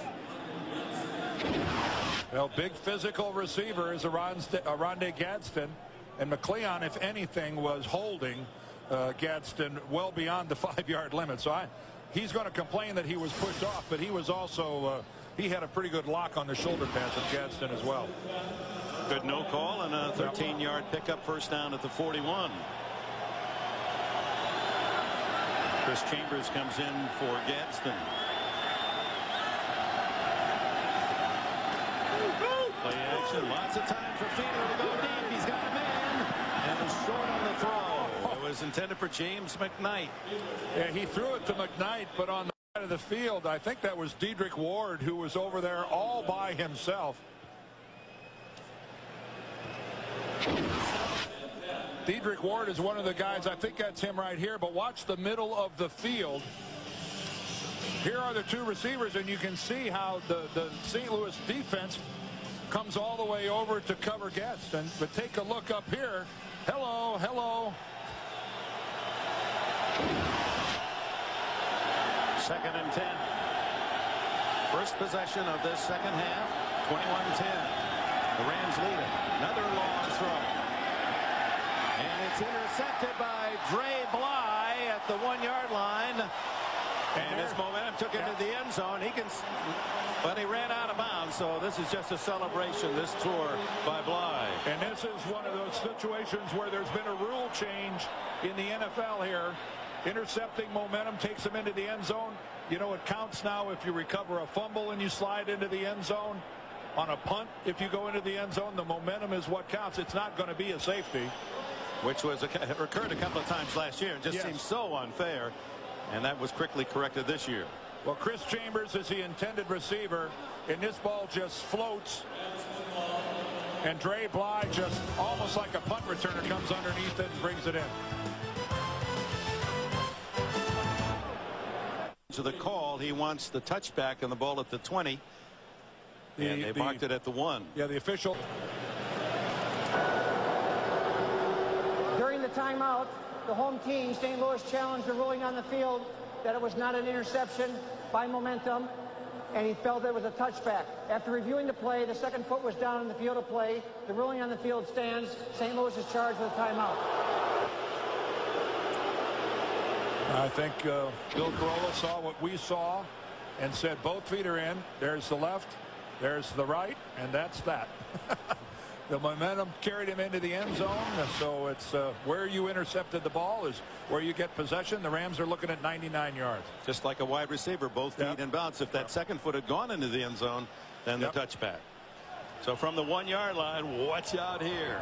Well, big physical receiver is Oronde Gadsden, and McCleon, if anything, was holding Gadsden well beyond the 5-yard limit. So he's going to complain that he was pushed off, but he was also he had a pretty good lock on the shoulder pass of Gadsden as well. Good no call, and a 13-yard pickup, 1st down at the 41. Chris Chambers comes in for Gadsden. Play action, lots of time for Fiedler to go deep. He's got a man, and is short on the throw. It was intended for James McKnight. Yeah, he threw it to McKnight, but on the side of the field, I think that was Dedrick Ward who was over there all by himself. Dedrick Ward is one of the guys, I think that's him right here, but watch the middle of the field. Here are the two receivers, and you can see how the St. Louis defense comes all the way over to cover Getz. But take a look up here. Hello, hello. Second and 10. First possession of this second half. 21-10. The Rams lead it. Another long throw. And it's intercepted by Dre Bly at the 1-yard line. And his momentum took him to the end zone. But he ran out of bounds. So this is just a celebration, this tour by Bly. And this is one of those situations where there's been a rule change in the NFL here. Intercepting momentum takes him into the end zone. You know, it counts now if you recover a fumble and you slide into the end zone. On a punt, if you go into the end zone, the momentum is what counts. It's not going to be a safety. Which occurred a couple of times last year and just seems so unfair. And that was quickly corrected this year. Well, Chris Chambers is the intended receiver, and this ball just floats. And Dre Bly, just almost like a punt returner, comes underneath it and brings it in. To the call, he wants the touchback on the ball at the 20. And they marked it at the 1. Yeah, the official. During the timeout, the home team, St. Louis, challenged the ruling on the field that it was not an interception by momentum, and he felt it was a touchback. After reviewing the play, the second foot was down in the field of play. The ruling on the field stands. St. Louis is charged with a timeout. I think Bill Carolla saw what we saw and said both feet are in. There's the left, there's the right, and that's that. The momentum carried him into the end zone, so it's where you intercepted the ball is where you get possession. The Rams are looking at 99 yards. Just like a wide receiver, both feet in bounds. If that second foot had gone into the end zone, then the touchback. So from the 1-yard line, watch out here.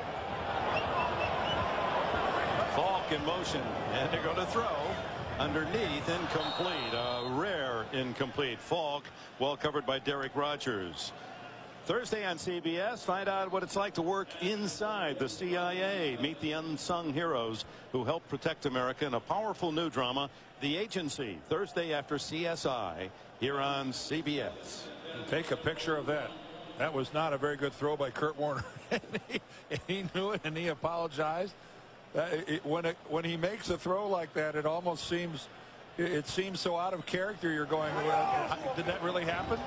Falk in motion, and they're going to throw. Underneath, incomplete. A rare incomplete. Falk, well covered by Derek Rogers. Thursday on CBS, find out what it's like to work inside the CIA. Meet the unsung heroes who help protect America in a powerful new drama, The Agency, Thursday after CSI, here on CBS. Take a picture of that. That was not a very good throw by Kurt Warner. He knew it, and he apologized. When he makes a throw like that, it almost seems, it seems so out of character. You're going, well, did that really happen?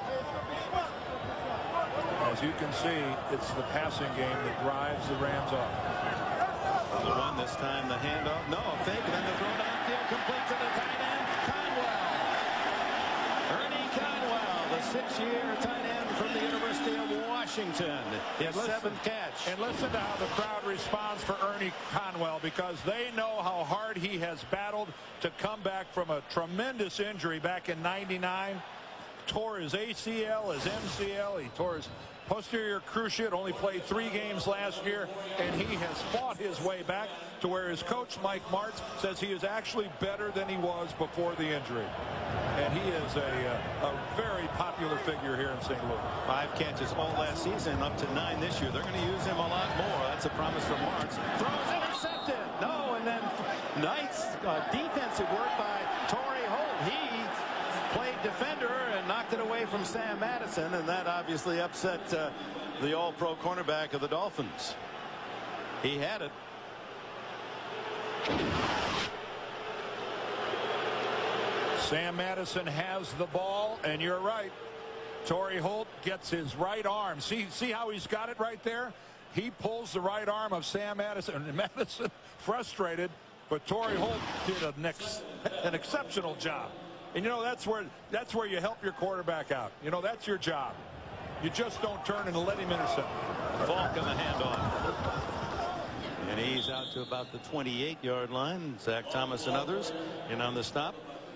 As you can see, it's the passing game that drives the Rams off. The one this time, the handoff. No, fake, and then the throw downfield, complete to the tight end, Conwell. Ernie Conwell, the 6-year tight end from the University of Washington. His 7th catch. And listen to how the crowd responds for Ernie Conwell, because they know how hard he has battled to come back from a tremendous injury back in '99. Tore his ACL, his MCL, he tore his posterior cruciate, only played 3 games last year, and he has fought his way back to where his coach Mike Martz says he is actually better than he was before the injury. And he is a very popular figure here in St. Louis. 5 catches all last season, up to 9 this year. They're going to use him a lot more. That's a promise from Martz. Throws intercepted. No, and then nice defensive work by Torrey Holt. He played defender and knocked it away from Sam Madison, and that obviously upset the all-pro cornerback of the Dolphins. He had it. Sam Madison has the ball, and you're right. Torrey Holt gets his right arm. See how he's got it right there? He pulls the right arm of Sam Madison, and Madison frustrated, but Torrey Holt did an exceptional job. And you know, that's where you help your quarterback out. You know, that's your job. You just don't turn and let him intercept. Falk on the handoff. And he's out to about the 28-yard line. Zach Thomas and others in on the stop.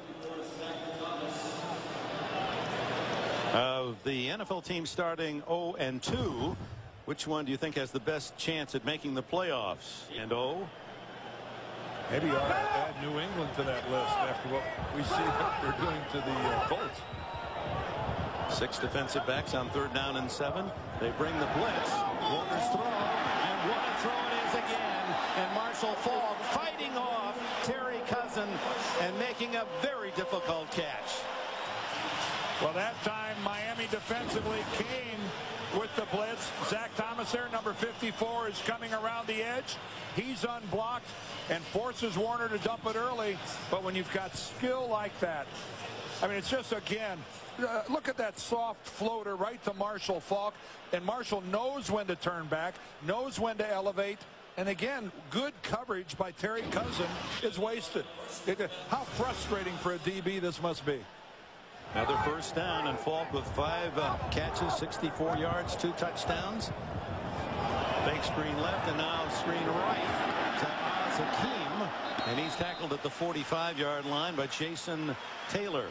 Of the NFL team starting 0-2, which one do you think has the best chance at making the playoffs? And maybe you ought to add New England to that list after what we see what they're doing to the Colts. 6 defensive backs on 3rd down and 7. They bring the blitz. Walker's throw, and what a throw it is again, and Marshall Faulk fighting off Terry Cousin and making a very difficult catch. Well, that time Miami defensively came with the blitz. Zach Thomas there, number 54, is coming around the edge. He's unblocked and forces Warner to dump it early. But when you've got skill like that, I mean, it's just, again, look at that soft floater right to Marshall Faulk. And Marshall knows when to turn back, knows when to elevate. And again, good coverage by Terry Cousin is wasted. How frustrating for a DB this must be. Another first down, and Faulk with 5 catches, 64 yards, 2 touchdowns. Fake screen left, and now screen right to Hakeem, and he's tackled at the 45-yard line by Jason Taylor.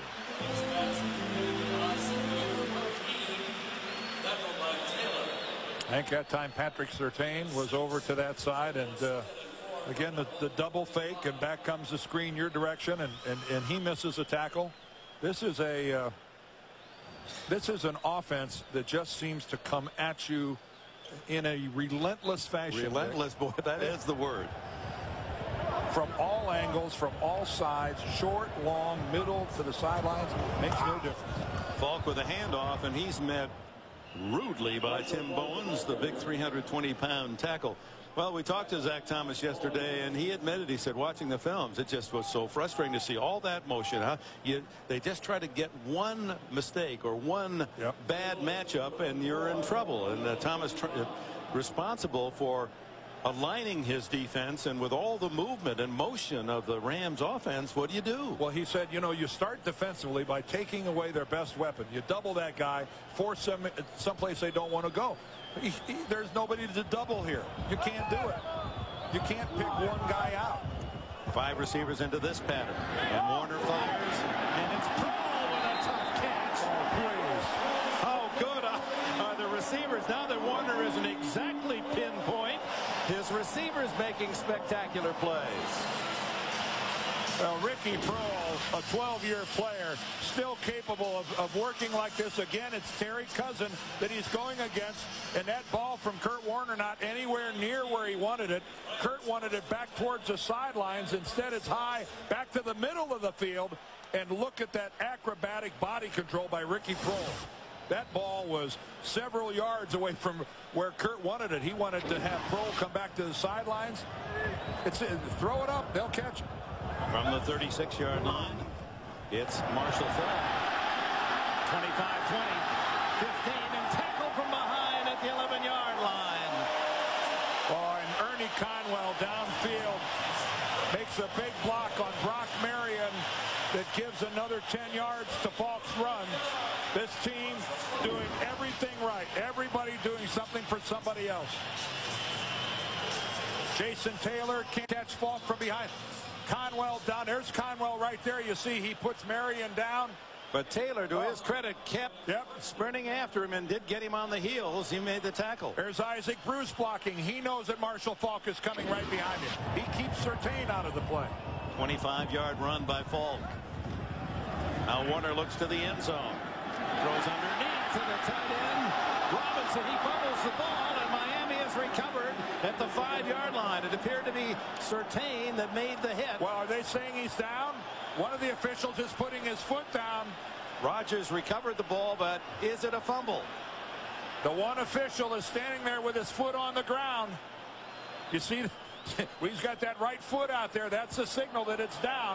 I think that time Patrick Surtain was over to that side, and again the double fake, and back comes the screen your direction, and he misses a tackle. This is an offense that just seems to come at you in a relentless fashion. Relentless, boy, that is the word. From all angles, from all sides, short, long, middle, to the sidelines, makes no difference. Faulk with a handoff, and he's met rudely by Tim Bowens, the big 320-pound tackle. Well, we talked to Zach Thomas yesterday, and he admitted, he said, watching the films, it just was so frustrating to see all that motion. They just try to get one mistake or one bad matchup, and you're in trouble. And Thomas responsible for aligning his defense, and with all the movement and motion of the Rams offense, what do you do? Well, he said, you know, you start defensively by taking away their best weapon. You double that guy, force them someplace they don't want to go. There's nobody to double here. You can't do it. You can't pick one guy out. 5 receivers into this pattern, and Warner fires, and it's Pearl with a tough catch. Oh, please. How good are the receivers now that Warner isn't exactly pinpoint? His receivers making spectacular plays. Well, Ricky Pearl, a 12-year player, still capable of working like this. Again, it's Terry Cousin that he's going against, and that ball from Kurt Warner not anywhere near where he wanted it. Kurt wanted it back towards the sidelines. Instead, it's high back to the middle of the field, and look at that acrobatic body control by Ricky Pearl. That ball was several yards away from where Kurt wanted it. He wanted to have Pearl come back to the sidelines. Throw it up, they'll catch it. From the 36-yard line, it's Marshall Faulk. 25-20, 15, and tackle from behind at the 11-yard line. Oh, and Ernie Conwell downfield makes a big block on Brock Marion that gives another 10 yards to Faulk's run. This team doing everything right. Everybody doing something for somebody else. Jason Taylor can't catch Faulk from behind. Conwell down. There's Conwell right there. You see he puts Marion down. But Taylor, to his credit, kept sprinting after him and did get him on the heels. He made the tackle. There's Isaac Bruce blocking. He knows that Marshall Faulk is coming right behind him. He keeps Surtain out of the play. 25-yard run by Faulk. Now Warner looks to the end zone. Throws underneath to the tight end. Robinson, he fumbles the ball, and Miami has recovered at the 5-yard line. It appeared to be Surtain that made the hit. Well, are they saying he's down? One of the officials is putting his foot down. Rodgers recovered the ball, but is it a fumble? The one official is standing there with his foot on the ground. You see, he's got that right foot out there. That's the signal that it's down.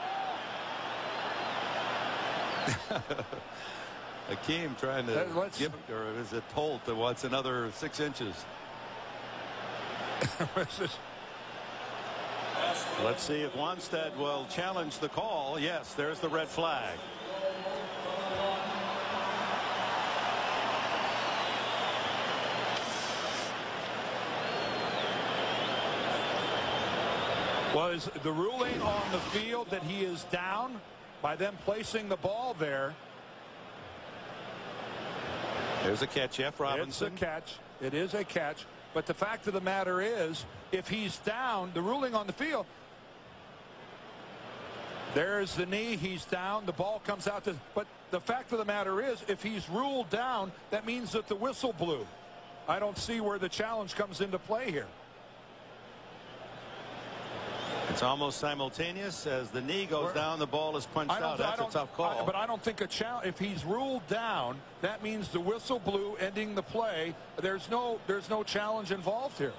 Hakeem trying to give, or is it Holt that wants another 6 inches? Let's see if Wanstead will challenge the call. Yes, there's the red flag. Was the ruling on the field that he is down by them placing the ball there? There's a catch, Jeff Robinson. It's a catch. It is a catch. But the fact of the matter is, if he's down, the ruling on the field, there's the knee, he's down, the ball comes out. But the fact of the matter is, if he's ruled down, that means that the whistle blew. I don't see where the challenge comes into play here. It's almost simultaneous. As the knee goes down, the ball is punched out. That's a tough call. But I don't think if he's ruled down, that means the whistle blew, ending the play. There's no challenge involved here.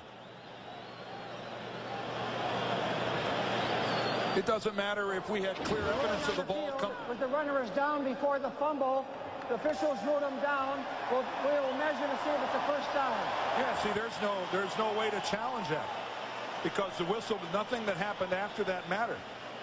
It doesn't matter if we had clear evidence of the ball come. But the runner is down before the fumble. The officials ruled him down. We'll measure to see if it's a first down. Yeah, see, there's no way to challenge that, because the whistle, nothing that happened after that mattered.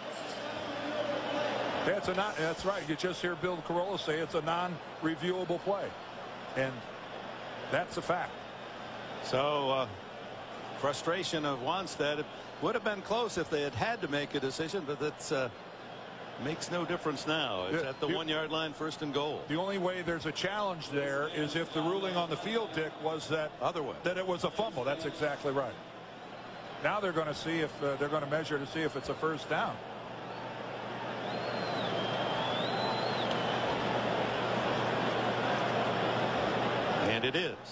That's right. You just hear Bill Carolla say it's a non-reviewable play, and that's a fact. So frustration of Wannstedt. It would have been close if they had to make a decision, but that's makes no difference now. It's at the 1-yard line, 1st and goal. The only way there's a challenge there is if the ruling on the field, Dick, was that it was a fumble. That's exactly right. Now they're going to see if they're going to measure to see if it's a first down. And it is.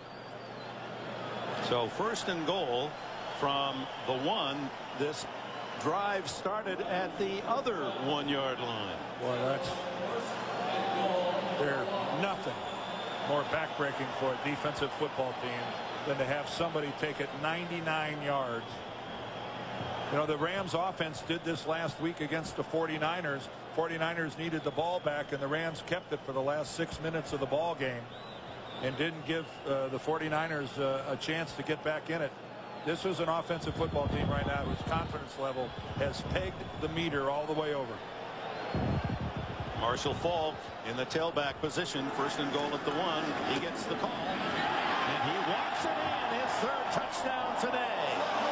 So 1st and goal from the 1. This drive started at the other 1-yard line. Boy, there's nothing more backbreaking for a defensive football team than to have somebody take it 99 yards. You know, the Rams offense did this last week against the 49ers. 49ers needed the ball back, and the Rams kept it for the last 6 minutes of the ball game and didn't give the 49ers a chance to get back in it. This is an offensive football team right now whose confidence level has pegged the meter all the way over. Marshall Faulk in the tailback position, 1st and goal at the 1. He gets the call, and he walks it in, his 3rd touchdown today.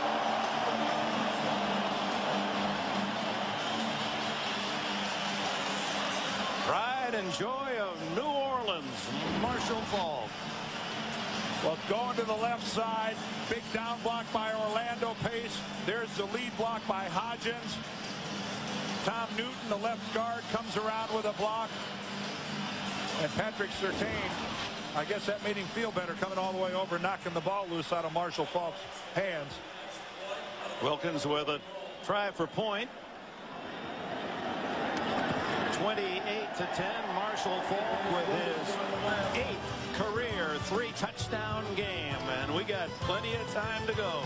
Pride and joy of New Orleans, Marshall Faulk. Well, going to the left side, big down block by Orlando Pace. There's the lead block by Hodgins. Tom Newton, the left guard, comes around with a block. And Patrick Surtain, I guess that made him feel better, coming all the way over, knocking the ball loose out of Marshall Faulk's hands. Wilkins with a try for point. 28-10. Marshall Faulk with his 8th career 3-touchdown game, and we got plenty of time to go.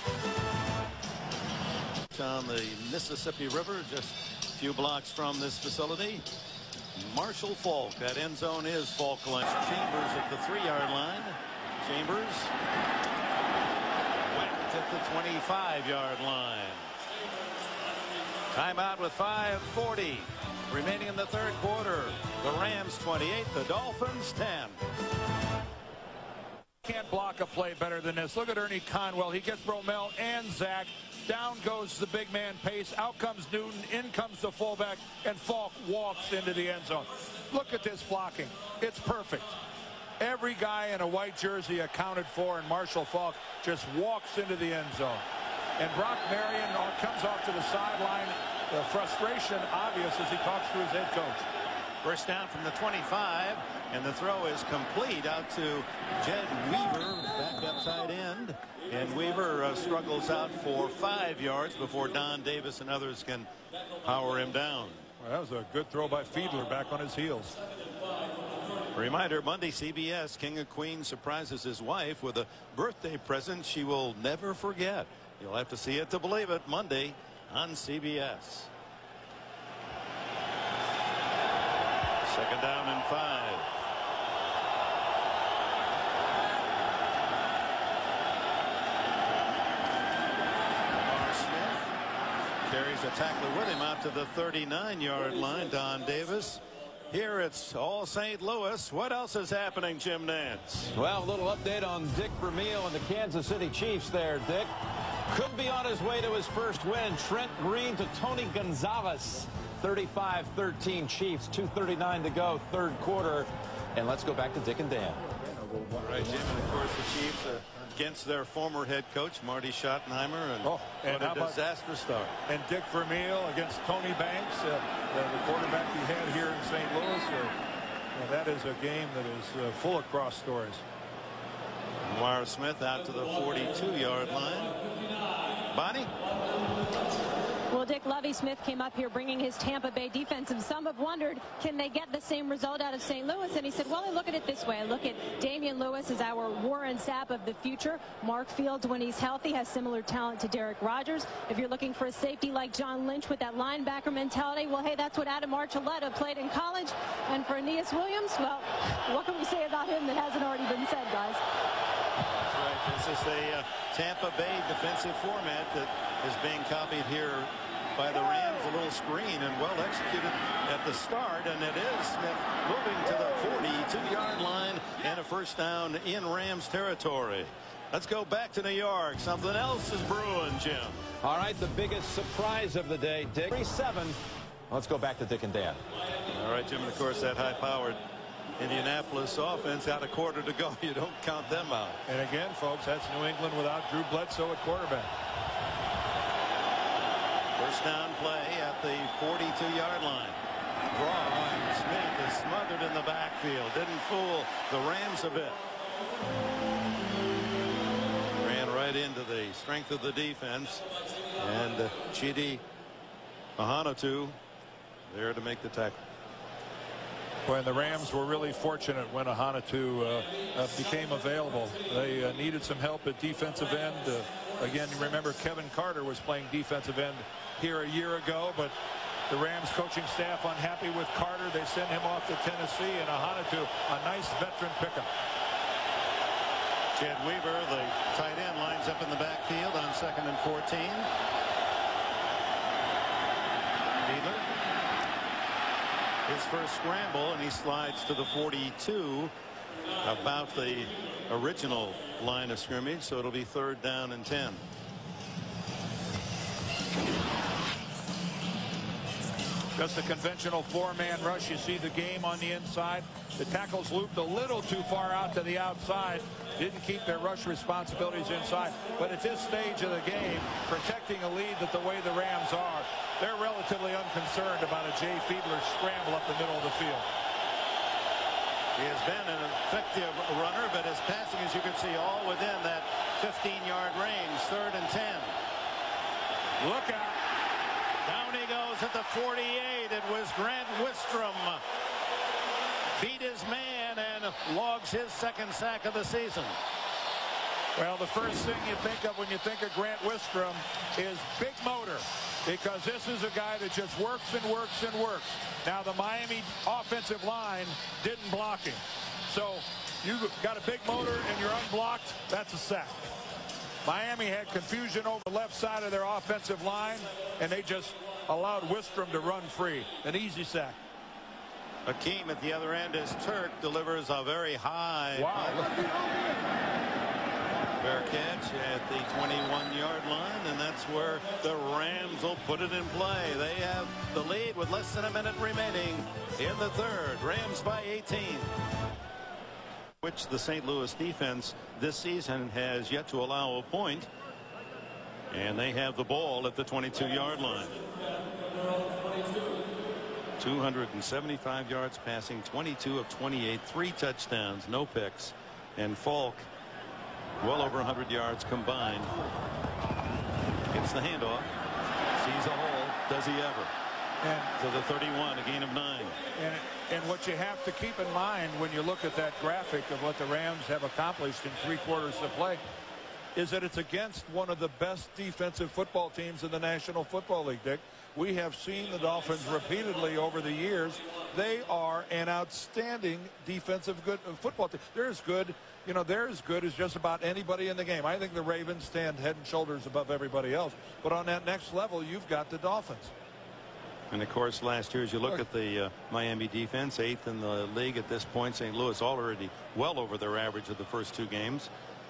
On the Mississippi River, just a few blocks from this facility. Marshall Faulk. That end zone is Falkland. Chambers at the 3-yard line. Chambers whacked at the 25-yard line. Timeout with 5:40 remaining in the 3rd quarter. The Rams 28, the Dolphins 10. Can't block a play better than this. Look at Ernie Conwell. He gets Bromell and Zach. Down goes the big man Pace. Out comes Newton. In comes the fullback. And Faulk walks into the end zone. Look at this blocking. It's perfect. Every guy in a white jersey accounted for, and Marshall Faulk just walks into the end zone. And Brock Marion comes off to the sideline. The frustration obvious as he talks to his head coach. First down from the 25, and the throw is complete out to Jed Weaver, back up tight end. And Weaver struggles out for 5 yards before Don Davis and others can power him down. Well, that was a good throw by Fiedler, back on his heels. Reminder, Monday, CBS, King of Queens surprises his wife with a birthday present she will never forget. You'll have to see it to believe it, Monday on CBS. 2nd down and 5. Smith carries a tackler with him out to the 39-yard line. Don Davis. Here it's all St. Louis. What else is happening, Jim Nance? Well, a little update on Dick Vermeil and the Kansas City Chiefs there, Dick. Could be on his way to his first win. Trent Green to Tony Gonzalez. 35-13 Chiefs. 2:39 to go, 3rd quarter. And let's go back to Dick and Dan. All right, Jim, and of course the Chiefs against their former head coach, Marty Schottenheimer, and a disaster start. And Dick Vermeil against Tony Banks, the quarterback he had here in St. Louis. That is a game that is full of cross stories. Wire Smith out to the 42-yard line. Bonnie? Well, Dick, Lovie Smith came up here bringing his Tampa Bay defense, and some have wondered, can they get the same result out of St. Louis? And he said, well, I look at it this way. I look at Damian Lewis as our Warren Sapp of the future. Mark Fields, when he's healthy, has similar talent to Derek Rogers. If you're looking for a safety like John Lynch with that linebacker mentality, well, hey, that's what Adam Archuleta played in college. And for Aeneas Williams, well, what can we say about him that hasn't already been said, guys? That's right. This is the Tampa Bay defensive format that is being copied here by the Rams. A little screen and well executed at the start, and it is Smith moving to the 42-yard line and a first down in Rams territory. Let's go back to New York. Something else is brewing, Jim. All right, the biggest surprise of the day, Dick. 3-7. Let's go back to Dick and Dan. All right, Jim, and of course that high-powered Indianapolis offense had a quarter to go. You don't count them out. And again, folks, that's New England without Drew Bledsoe at quarterback. First down play at the 42-yard line. Draw, and Smith is smothered in the backfield. Didn't fool the Rams a bit. Ran right into the strength of the defense. And Chidi Ahanotu there to make the tackle. When the Rams were really fortunate when Ahanotu became available. They needed some help at defensive end. Again, you remember Kevin Carter was playing defensive end here a year ago, but the Rams coaching staff unhappy with Carter. They send him off to Tennessee, and Ahanotu, a nice veteran pickup. Chad Weaver, the tight end, lines up in the backfield on 2nd and 14. Fiedler. His first scramble, and he slides to the 42, about the original line of scrimmage, so it'll be 3rd down and 10. Just a conventional 4-man rush. You see the game on the inside. The tackles looped a little too far out to the outside. Didn't keep their rush responsibilities inside. But at this stage of the game, protecting a lead that the way the Rams are, they're relatively unconcerned about a Jay Fiedler scramble up the middle of the field. He has been an effective runner, but his passing, as you can see, all within that 15-yard range. 3rd and 10. Look out. Down he goes at the 48. It was Grant Wistrom. Beat his man and logs his 2nd sack of the season. Well, the first thing you think of when you think of Grant Wistrom is big motor, because this is a guy that just works and works and works. Now, the Miami offensive line didn't block him. So you got a big motor and you're unblocked, that's a sack. Miami had confusion over the left side of their offensive line, and they just allowed Wistrom to run free. An easy sack. Hakeem at the other end as Turk delivers a very high. Wow. Fair catch at the 21-yard line, and that's where the Rams will put it in play. They have the lead with less than a minute remaining in the 3rd. Rams by 18. Which the St. Louis defense this season has yet to allow a point. And they have the ball at the 22-yard line. 275 yards passing, 22 of 28, 3 touchdowns, no picks. And Falk, well over 100 yards combined. Gets the handoff. Sees a hole. Does he ever? And to the 31, a gain of 9. And what you have to keep in mind when you look at that graphic of what the Rams have accomplished in 3 quarters of play is that it's against one of the best defensive football teams in the National Football League, Dick. We have seen the Dolphins repeatedly over the years. They are an outstanding defensive football team. They're as good, you know, they're as good as just about anybody in the game. I think the Ravens stand head and shoulders above everybody else. But on that next level, you've got the Dolphins. And of course, last year, as you look at the Miami defense, 8th in the league at this point. St. Louis already well over their average of the first 2 games.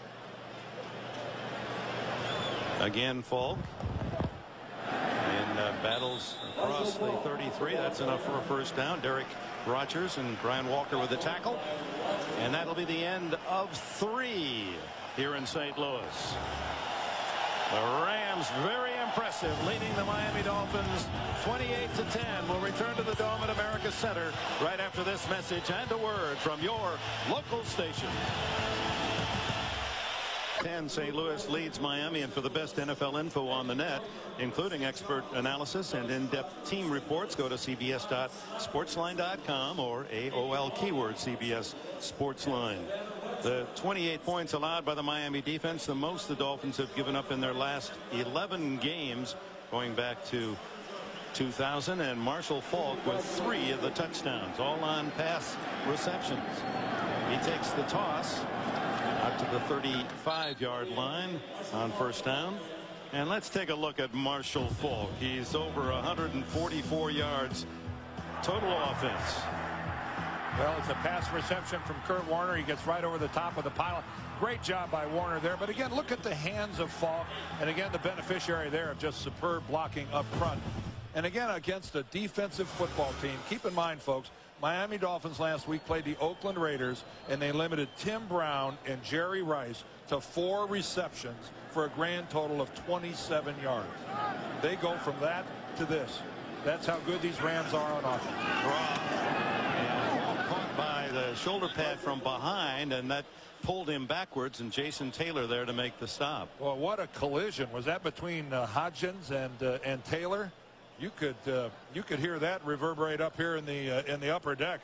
Again, Falk. And battles across the 33. That's enough for a first down. Derek Rogers and Brian Walker with the tackle. And that'll be the end of 3 here in St. Louis. The Rams very impressive, leading the Miami Dolphins 28-10. We'll return to the Dome at America Center right after this message and a word from your local station. 10, St. Louis leads Miami, and for the best NFL info on the net, including expert analysis and in-depth team reports, go to cbs.sportsline.com or AOL keyword CBS Sportsline. The 28 points allowed by the Miami defense, the most the Dolphins have given up in their last 11 games going back to 2000, and Marshall Faulk with 3 of the touchdowns, all on pass receptions. He takes the toss out to the 35-yard line on first down. And let's take a look at Marshall Faulk. He's over 144 yards total offense. Well, it's a pass reception from Kurt Warner. He gets right over the top of the pylon. Great job by Warner there. But again, look at the hands of Faulk. And again, the beneficiary there of just superb blocking up front. And again, against a defensive football team. Keep in mind, folks, Miami Dolphins last week played the Oakland Raiders, and they limited Tim Brown and Jerry Rice to 4 receptions for a grand total of 27 yards. They go from that to this. That's how good these Rams are on offense. And caught by the shoulder pad from behind, and that pulled him backwards, and Jason Taylor there to make the stop. Well, what a collision. Was that between Hodgins and Taylor? You could hear that reverberate up here in the upper deck.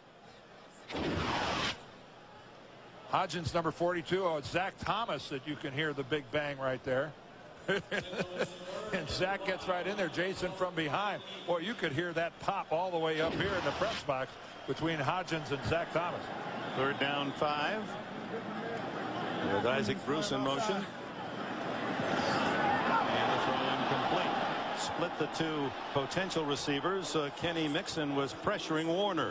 Hodgins number 42. Oh, it's Zach Thomas that you can hear the big bang right there. And Zach gets right in there. Jason from behind. Boy, you could hear that pop all the way up here in the press box between Hodgins and Zach Thomas. 3rd down 5 with Isaac Bruce in motion. And the throw incomplete. Split the 2 potential receivers. Kenny Mixon was pressuring Warner.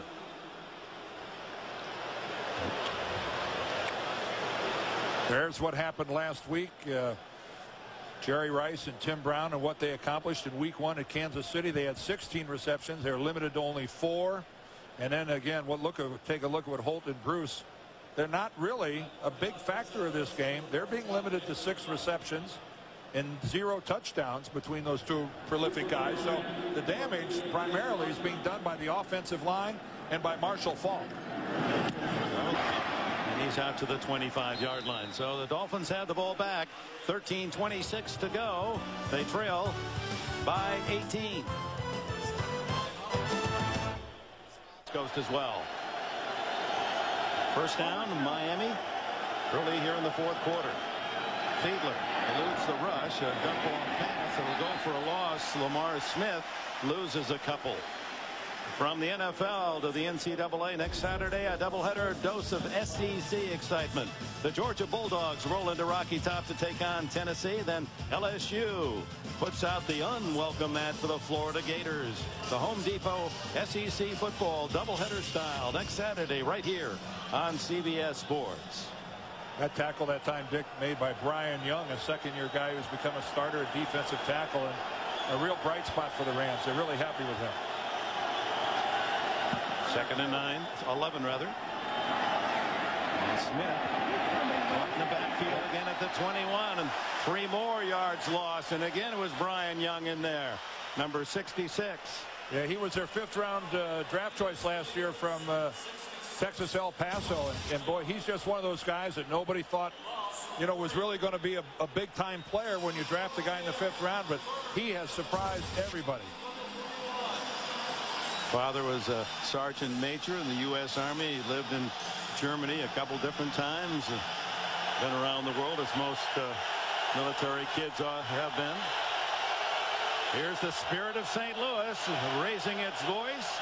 There's what happened last week. Jerry Rice and Tim Brown and what they accomplished in week 1 at Kansas City. They had 16 receptions. They're limited to only 4. And then again, take a look at what Holt and Bruce. They're not really a big factor of this game. They're being limited to 6 receptions and 0 touchdowns between those 2 prolific guys. So the damage primarily is being done by the offensive line and by Marshall Faulk. And he's out to the 25-yard line. So the Dolphins have the ball back. 13:26 to go. They trail by 18. Ghost as well. First down, Miami, early here in the 4th quarter. Fiedler eludes the rush, a dump off pass, and will go for a loss. Lamar Smith loses a couple. From the NFL to the NCAA next Saturday, a doubleheader dose of SEC excitement. The Georgia Bulldogs roll into Rocky Top to take on Tennessee. Then LSU puts out the unwelcome mat for the Florida Gators. The Home Depot SEC football doubleheader style next Saturday right here on CBS Sports. That tackle that time, Dick, made by Brian Young, a second-year guy who's become a starter at defensive tackle, and a real bright spot for the Rams. They're really happy with him. 2nd and 11 rather. And Smith caught in the backfield again at the 21, and 3 more yards lost. And again, it was Brian Young in there, number 66. Yeah, he was their 5th-round draft choice last year from Texas El Paso, and boy, he's just one of those guys that nobody thought, you know, was really going to be a big-time player when you draft a guy in the 5th round, but he has surprised everybody. Father was a sergeant major in the U.S. Army. He lived in Germany a couple different times. Been around the world, as most military kids have been. Here's the spirit of St. Louis raising its voice.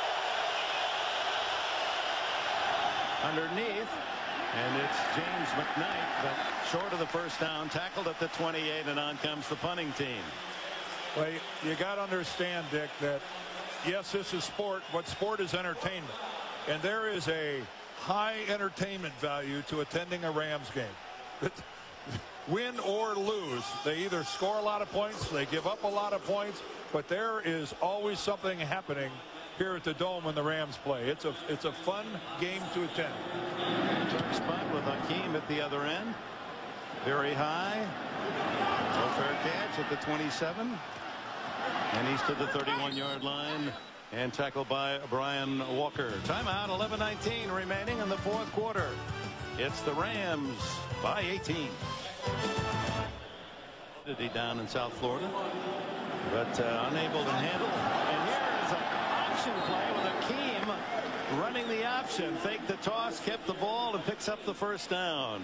Underneath, and it's James McKnight, but short of the first down, tackled at the 28, and on comes the punting team. Well, you got to understand, Dick, that yes, this is sport, but sport is entertainment, and there is a high entertainment value to attending a Rams game. Win or lose, they either score a lot of points, they give up a lot of points, but there is always something happening here at the Dome when the Rams play. It's a fun game to attend. Dark spot with Hakeem at the other end. Very high. No fair catch at the 27. And he's to the 31-yard line and tackled by Brian Walker. Timeout, 11:19 remaining in the 4th quarter. It's the Rams by 18. Down in South Florida, but unable to handle. And here is an option play with Akeem running the option. Faked the toss, kept the ball, and picks up the first down.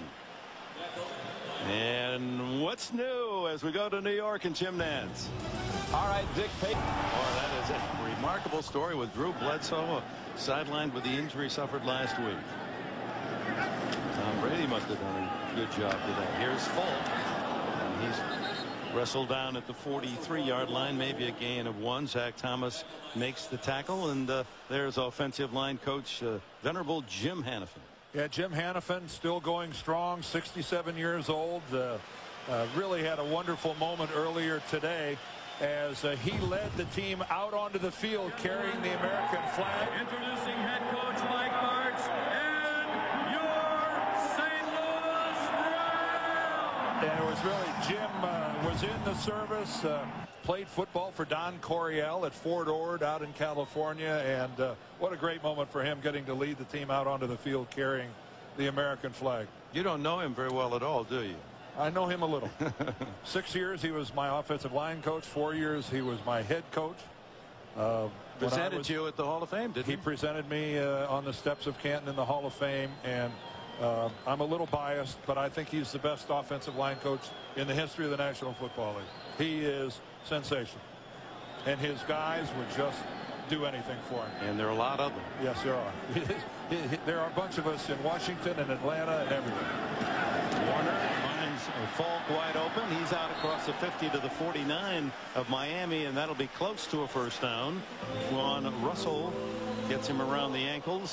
And what's new as we go to New York and Jim Nantz? All right, Dick Payton. Oh, that is a remarkable story with Drew Bledsoe sidelined with the injury suffered last week. Tom Brady must have done a good job today. Here's Folk. And he's wrestled down at the 43-yard line, maybe a gain of 1. Zach Thomas makes the tackle, and there's offensive line coach venerable Jim Hanifin. Yeah, Jim Hanifin still going strong, 67 years old. Really had a wonderful moment earlier today as he led the team out onto the field carrying the American flag. Introducing head coach Mike Martz and your St. Louis Rams. And it was really Jim was in the service, played football for Don Coryell at Fort Ord out in California, and what a great moment for him getting to lead the team out onto the field carrying the American flag. You don't know him very well at all, do you? I know him a little. 6 years he was my offensive line coach. 4 years he was my head coach. Presented you at the Hall of Fame, didn't he? He presented me on the steps of Canton in the Hall of Fame, and I'm a little biased, but I think he's the best offensive line coach in the history of the National Football League. He is sensational, and his guys would just do anything for him. And there are a lot of them. Yes, there are. There are a bunch of us in Washington and Atlanta and everywhere. Warner finds Falk wide open. He's out across the 50 to the 49 of Miami, and that'll be close to a first down. Juan Russell gets him around the ankles.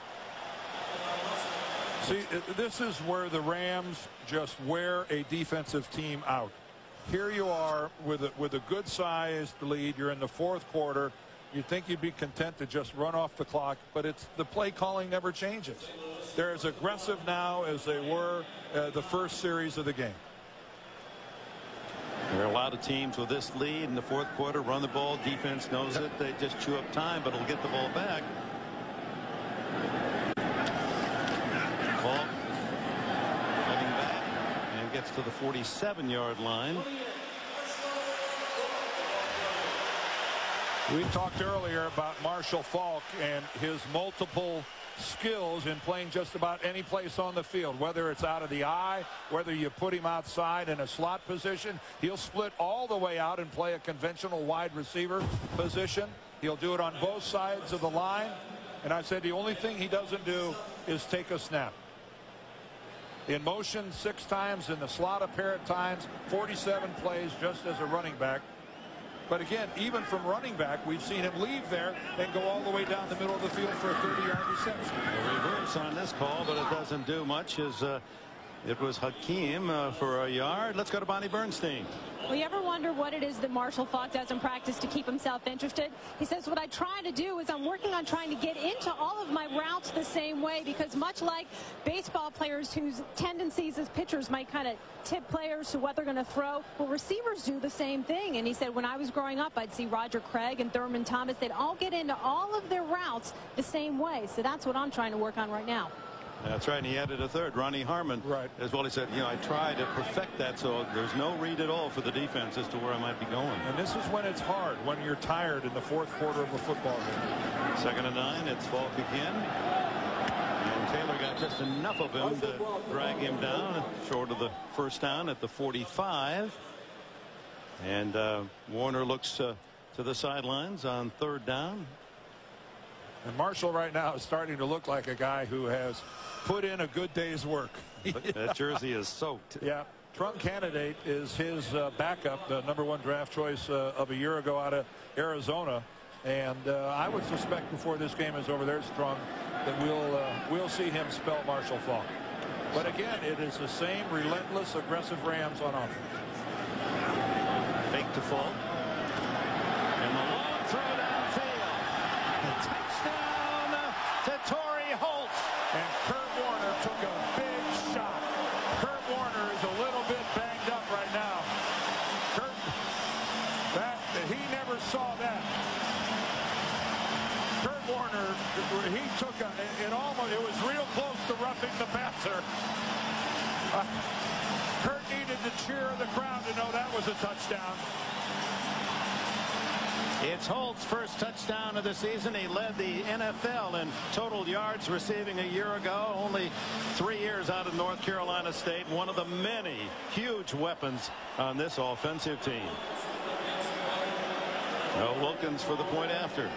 See, this is where the Rams just wear a defensive team out. Here you are with a good-sized lead. You're in the fourth quarter. You'd think you'd be content to just run off the clock, but the play calling never changes. They're as aggressive now as they were the first series of the game. There are a lot of teams with this lead in the fourth quarter run the ball. Defense knows it. They just chew up time, but it'll get the ball back. Ball heading back and gets to the 47-yard line. We talked earlier about Marshall Faulk and his multiple skills in playing just about any place on the field, whether it's out of the eye, whether you put him outside in a slot position. He'll split all the way out and play a conventional wide receiver position. He'll do it on both sides of the line. And I said the only thing he doesn't do is take a snap. In motion 6 times, in the slot a pair of times, 47 plays just as a running back. But again, even from running back, we've seen him leave there and go all the way down the middle of the field for a 30-yard reception. A reverse on this call, but it doesn't do much. It was Hakeem for a yard. Let's go to Bonnie Bernstein. Well, you ever wonder what it is that Marshall Faulk does in practice to keep himself interested? He says, what I try to do is I'm working on trying to get into all of my routes the same way, because much like baseball players whose tendencies as pitchers might kind of tip players to what they're going to throw, well, receivers do the same thing. And he said, when I was growing up, I'd see Roger Craig and Thurman Thomas. They'd all get into all of their routes the same way. So that's what I'm trying to work on right now. That's right, and he added a third, Ronnie Harmon, right, as well. He said, you know, I try to perfect that so there's no read at all for the defense as to where I might be going. And this is when it's hard, when you're tired in the fourth quarter of a football game. 2nd and 9, it's Falk again. And Taylor got just enough of him to drag him down short of the first down at the 45. And Warner looks to the sidelines on 3rd down. And Marshall right now is starting to look like a guy who has put in a good day's work. That jersey is soaked. Yeah. Trump candidate is his backup, the #1 draft choice of a year ago out of Arizona. And I would suspect before this game is over, there's Strong, that we'll see him spell Marshall Faulk. But again, it is the same relentless, aggressive Rams on offense. Fake to Faulk. And the long throw downfield. Touchdown to Torrey Holt. And Kurt Warner took a big shot. Kurt Warner is a little bit banged up right now. He never saw that. Kurt Warner, he took it was real close to roughing the passer. Kurt cheer of the crowd to know that was a touchdown. It's Holt's first touchdown of the season. He led the NFL in total yards receiving a year ago. Only 3 years out of North Carolina State. One of the many huge weapons on this offensive team. No Wilkins for the point after.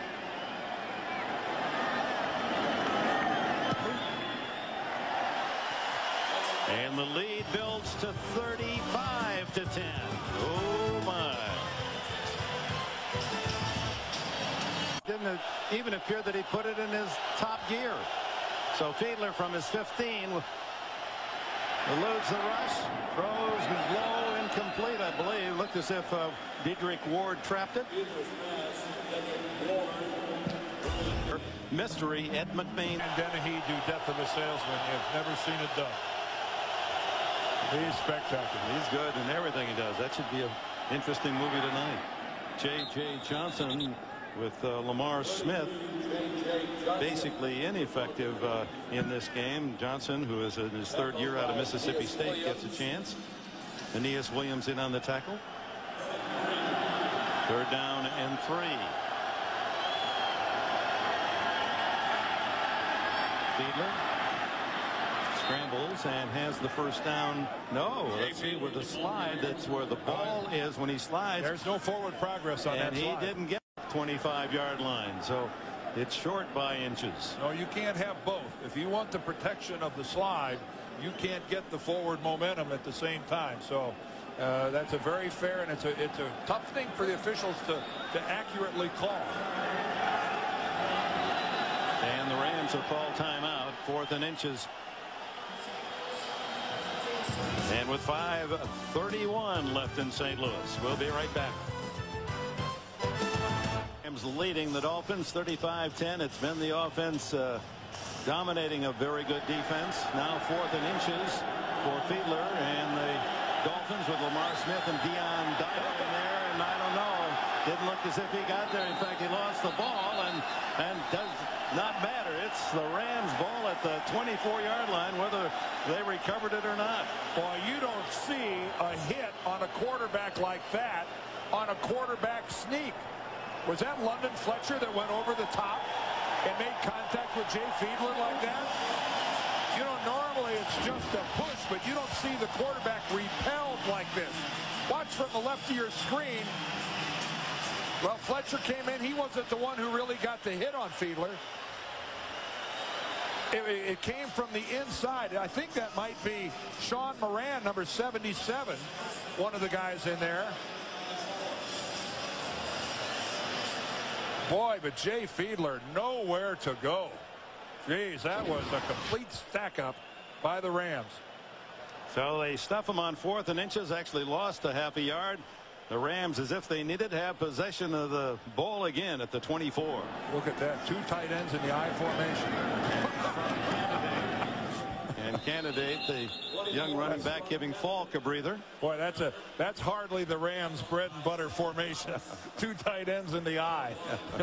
And the lead builds to 35-10. Oh my. Didn't even appear that he put it in his top gear. So Fiedler from his 15 eludes the rush, throws low, incomplete, I believe. Looked as if Dedrick Ward trapped it. Mystery, Ed McMahon. And Dennehy do death of a salesman. You've never seen it done. He's spectacular. He's good in everything he does. That should be an interesting movie tonight. J.J. Johnson with Lamar Smith basically ineffective in this game. Johnson, who is in his 3rd year out of Mississippi State, gets a chance. Aeneas Williams in on the tackle. 3rd down and 3. Fiedler scrambles and has the first down. No, let's see with the slide. That's where the ball is when he slides. There's no forward progress on that slide. And he didn't get 25-yard line, so it's short by inches. No, you can't have both. If you want the protection of the slide, you can't get the forward momentum at the same time. So that's a very fair, and it's a tough thing for the officials to accurately call. And the Rams will call timeout. 4th and inches. And with 5:31 left in St. Louis, we'll be right back. Rams leading the Dolphins 35-10. It's been the offense dominating a very good defense. Now 4th and inches for Fiedler and the Dolphins with Lamar Smith and Dion Dyer in there. And I don't know, didn't look as if he got there. In fact, he lost the ball and does not matter. It's the Rams ball at the 24-yard line, whether they recovered it or not. Boy, you don't see a hit on a quarterback like that on a quarterback sneak. Was that London Fletcher that went over the top and made contact with Jay Fiedler like that? You know, normally it's just a push, but you don't see the quarterback repelled like this. Watch from the left of your screen. Well, Fletcher came in. He wasn't the one who really got the hit on Fiedler. It came from the inside. I think that might be Sean Moran, number 77, one of the guys in there. Boy, but Jay Fiedler nowhere to go. Jeez, that was a complete stack up by the Rams. So they stuff him on 4th and inches, actually lost a half a yard. The Rams, as if they needed, have possession of the ball again at the 24. Look at that. 2 tight ends in the I formation. And Candidate, the young running back, giving Falk a breather. Boy, that's hardly the Rams' bread and butter formation. 2 tight ends in the I.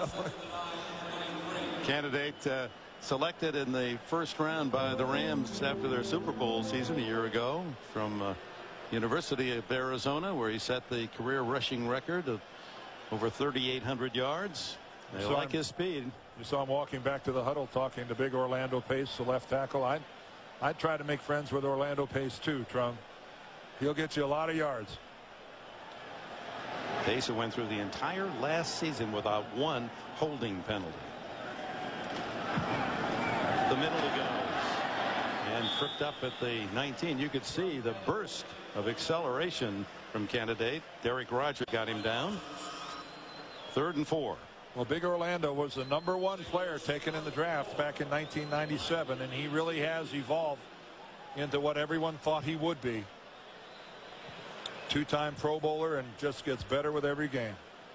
Candidate selected in the 1st round by the Rams after their Super Bowl season a year ago from University of Arizona, where he set the career rushing record of over 3,800 yards. They like his speed. You saw him walking back to the huddle talking to big Orlando Pace, the left tackle. I'd try to make friends with Orlando Pace too, Trung. He'll get you a lot of yards. Pace went through the entire last season without 1 holding penalty. The middle he goes. And tripped up at the 19. You could see the burst of acceleration from Candidate. Derek Rogers got him down. 3rd and 4. Well, Big Orlando was the #1 player taken in the draft back in 1997, and he really has evolved into what everyone thought he would be. 2-time Pro Bowler and just gets better with every game.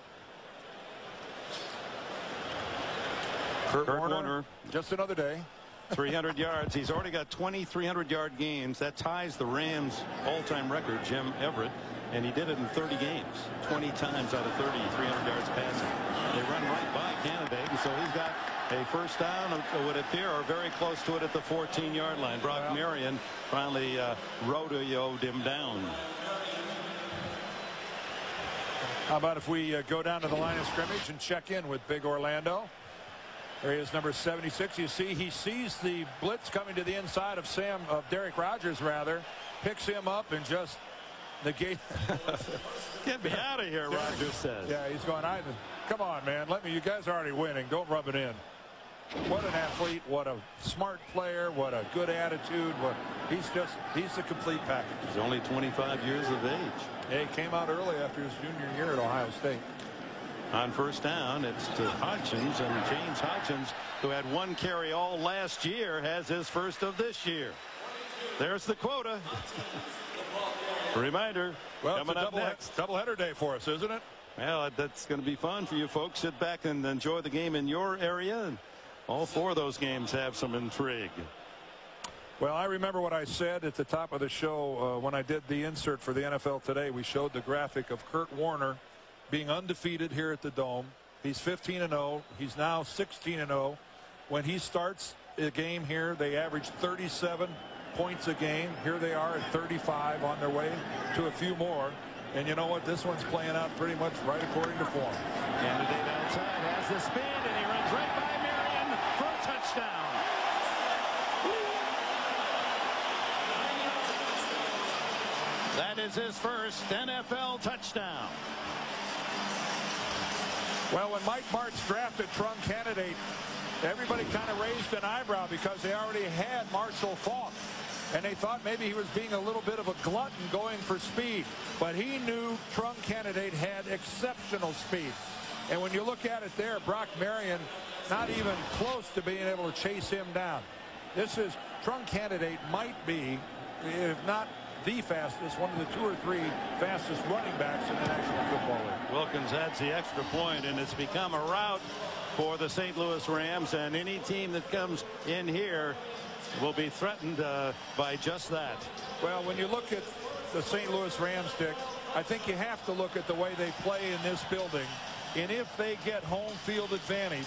Kurt Warner, just another day. 300 yards. He's already got 20 300-yard games. That ties the Rams all-time record, Jim Everett, and he did it in 30 games. 20 times out of 30, 300 yards passing. They run right by Candidate, and so he's got a first down, would appear, or very close to it at the 14-yard line. Brock Marion finally rodeoed him down. How about if we go down to the line of scrimmage and check in with Big Orlando? There he is, number 76. You see, he sees the blitz coming to the inside of Derek Rogers, rather, picks him up and just negate. Get me out of here, Rogers says. Yeah, he's going, come on, man. You guys are already winning. Don't rub it in. What an athlete. What a smart player. What a good attitude. He's the complete package. He's only 25 years of age. Yeah, he came out early after his junior year at Ohio State. On first down, it's to Hodgins, and James Hodgins, who had 1 carry all last year, has his first of this year. There's the quota. Reminder, well, coming up next. Doubleheader day for us, isn't it? Well, that's going to be fun for you folks. Sit back and enjoy the game in your area. And all 4 of those games have some intrigue. Well, I remember what I said at the top of the show when I did the insert for the NFL Today. We showed the graphic of Kurt Warner being undefeated here at the Dome. He's 15-0. He's now 16-0. When he starts a game here, they average 37 points a game. Here they are at 35, on their way to a few more. And you know what? This one's playing out pretty much right according to form. Candidate outside has the speed, and he runs right by Marion for a touchdown. That is his first NFL touchdown. Well, when Mike Martz drafted Trung Candidate, everybody kind of raised an eyebrow because they already had Marshall Faulk. And they thought maybe he was being a little bit of a glutton going for speed. But he knew Trung Candidate had exceptional speed. And when you look at it there, Brock Marion not even close to being able to chase him down. Trung Candidate might be, if not the fastest, one of the 2 or 3 fastest running backs in the National Football League. Wilkins adds the extra point, and it's become a rout for the St. Louis Rams, and any team that comes in here will be threatened by just that. Well, when you look at the St. Louis Rams, Dick, I think you have to look at the way they play in this building, and if they get home field advantage,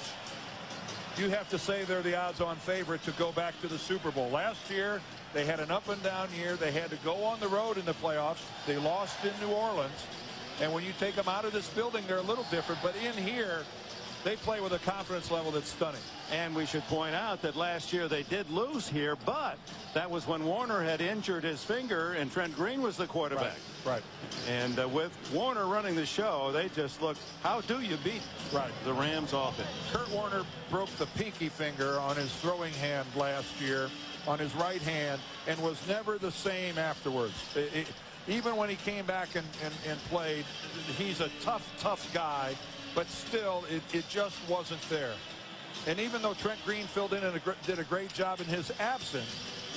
you have to say they're the odds-on favorite to go back to the Super Bowl. Last year, they had an up-and-down year. They had to go on the road in the playoffs. They lost in New Orleans. And when you take them out of this building, they're a little different. But in here, they play with a confidence level that's stunning. And we should point out that last year they did lose here, but that was when Warner had injured his finger and Trent Green was the quarterback. Right. And with Warner running the show, they just looked, how do you beat the Rams offense? Kurt Warner broke the pinky finger on his throwing hand last year on his right hand and was never the same afterwards. Even when he came back and played, he's a tough guy, but still it just wasn't there. And even though Trent Green filled in and did a great job in his absence,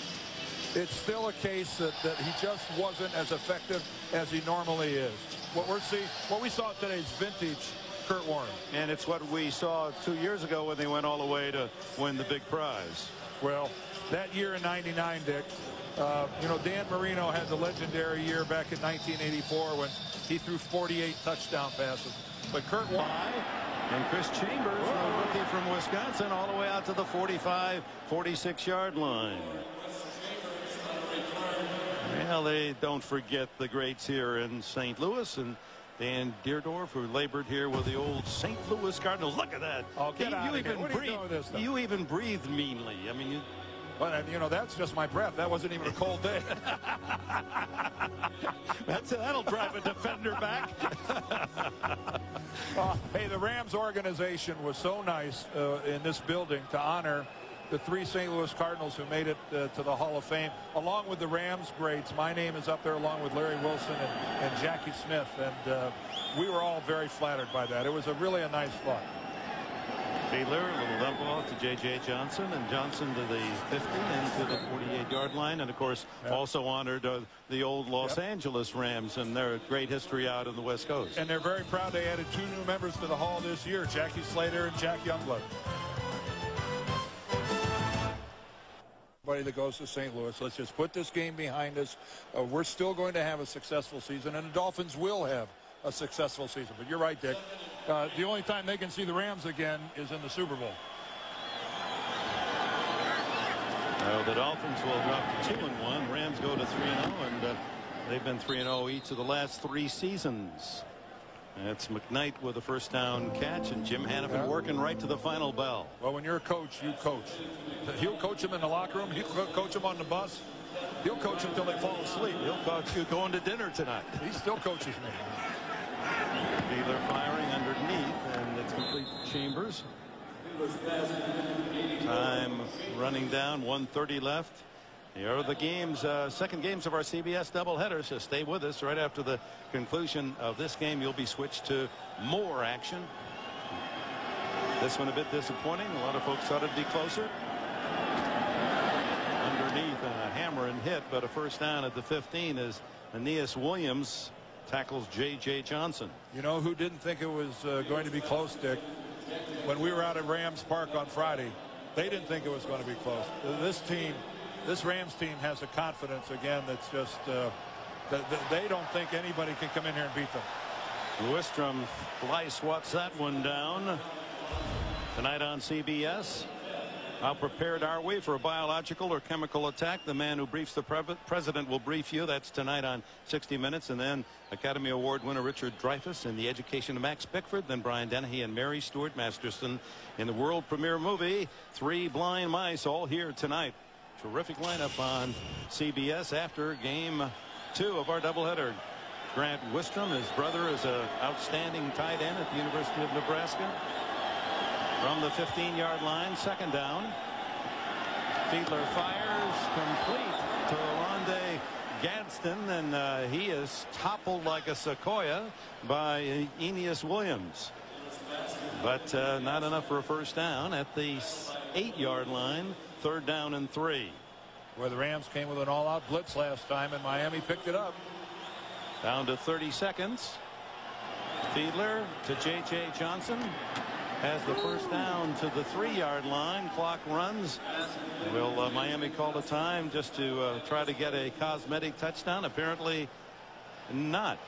it's still a case that he just wasn't as effective as he normally is. What we saw today is vintage Kurt Warner. And it's what we saw 2 years ago when they went all the way to win the big prize. Well, that year in '99, Dick, you know, Dan Marino had the legendary year back in 1984 when he threw 48 touchdown passes. But Kurt Warner and Chris Chambers, a rookie from Wisconsin, all the way out to the 45, 46-yard line. Well, they don't forget the greats here in St. Louis, and Dan Deerdorf, who labored here with the old St. Louis Cardinals. Look at that. Oh, get out of here. What are you doing with this stuff? You even breathed meanly. I mean, well, you know, that's just my breath. That wasn't even a cold day. That'll drive a defender back. Hey, the Rams organization was so nice in this building to honor the 3 St. Louis Cardinals who made it to the Hall of Fame. Along with the Rams greats, my name is up there along with Larry Wilson and Jackie Smith. And we were all very flattered by that. It was really a nice thought. Fiedler, a little dump off to J.J. Johnson, and Johnson to the 50 and to the 48-yard line. And, of course, also honored the old Los Angeles Rams and their great history out on the West Coast. And they're very proud they added 2 new members to the Hall this year, Jackie Slater and Jack Youngblood. Everybody that goes to St. Louis, let's just put this game behind us. We're still going to have a successful season, and the Dolphins will have a successful season. But you're right, Dick. The only time they can see the Rams again is in the Super Bowl. Well, the Dolphins will drop to 2-1. Rams go to 3-0, and they've been 3-0 each of the last 3 seasons. It's McKnight with a first down catch, and Jim Hannafin working right to the final bell. Well, when you're a coach, you coach. He'll coach them in the locker room. He'll coach them on the bus. He'll coach them until they fall asleep. He'll coach you going to dinner tonight. He still coaches me. Fiedler firing underneath, and it's complete to Chambers. Time running down, 1:30 left. Here are the games, second games of our CBS doubleheader, so stay with us. Right after the conclusion of this game, you'll be switched to more action. This one a bit disappointing. A lot of folks thought it'd be closer. Underneath, and a hammer and hit, but a first down at the 15 as Aeneas Williams tackles J.J. Johnson. You know who didn't think it was going to be close, Dick? When we were out at Rams Park on Friday, they didn't think it was going to be close. This Rams team has a confidence again that's just they don't think anybody can come in here and beat them. Wistrom fly swats that one down. Tonight on CBS. How prepared are we for a biological or chemical attack? The man who briefs the president will brief you. That's tonight on 60 Minutes. And then Academy Award winner Richard Dreyfuss in The Education of Max Bickford. Then Brian Dennehy and Mary Stuart Masterson in the world premiere movie Three Blind Mice, all here tonight. Terrific lineup on CBS after game 2 of our doubleheader. Grant Wistrom, his brother, is an outstanding tight end at the University of Nebraska. From the 15-yard line, second down. Fiedler fires complete to Rondé Gadsden, and he is toppled like a sequoia by Aeneas Williams. But not enough for a first down at the 8-yard line. Third down and 3. Where the Rams came with an all-out blitz last time, and Miami picked it up. Down to 30 seconds. Fiedler to J.J. Johnson. Has the first down to the 3-yard line. Clock runs. Will Miami call a time just to try to get a cosmetic touchdown? Apparently not.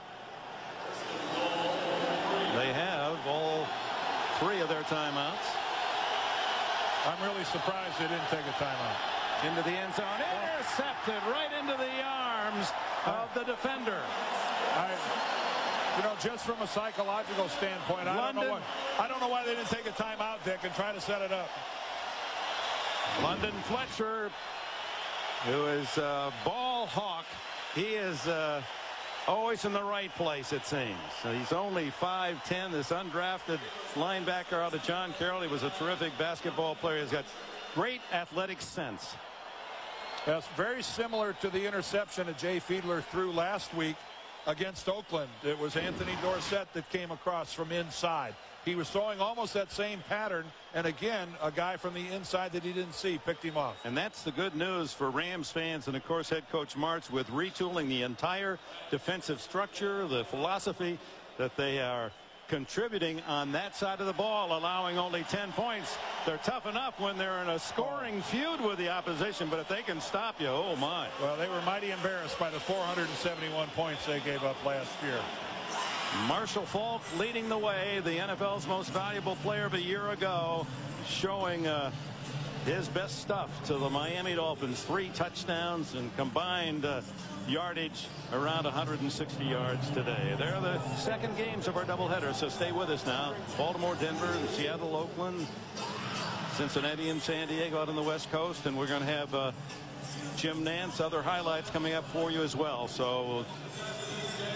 They have all 3 of their timeouts. I'm really surprised they didn't take a timeout. Into the end zone. Intercepted right into the arms of the defender. You know, just from a psychological standpoint, I don't know why they didn't take a timeout, Dick, and try to set it up. London Fletcher, who is a ball hawk, he is always in the right place, it seems. He's only 5'10", this undrafted linebacker out of John Carroll. He was a terrific basketball player. He's got great athletic sense. That's very similar to the interception that Jay Fiedler threw last week against Oakland. It was Anthony Dorsett that came across from inside. He was throwing almost that same pattern, and again, a guy from the inside that he didn't see picked him off. And that's the good news for Rams fans and, of course, head coach Martz with retooling the entire defensive structure, the philosophy that they are contributing on that side of the ball, allowing only 10 points. They're tough enough when they're in a scoring feud with the opposition, but if they can stop you, oh my. Well, they were mighty embarrassed by the 471 points they gave up last year. Marshall Faulk leading the way, the NFL's most valuable player of a year ago, showing his best stuff to the Miami Dolphins. 3 touchdowns and combined yardage around 160 yards today. They're the second games of our doubleheader, so stay with us now. Baltimore, Denver, Seattle, Oakland, Cincinnati, and San Diego out on the West Coast, and we're going to have Jim Nantz, other highlights coming up for you as well. So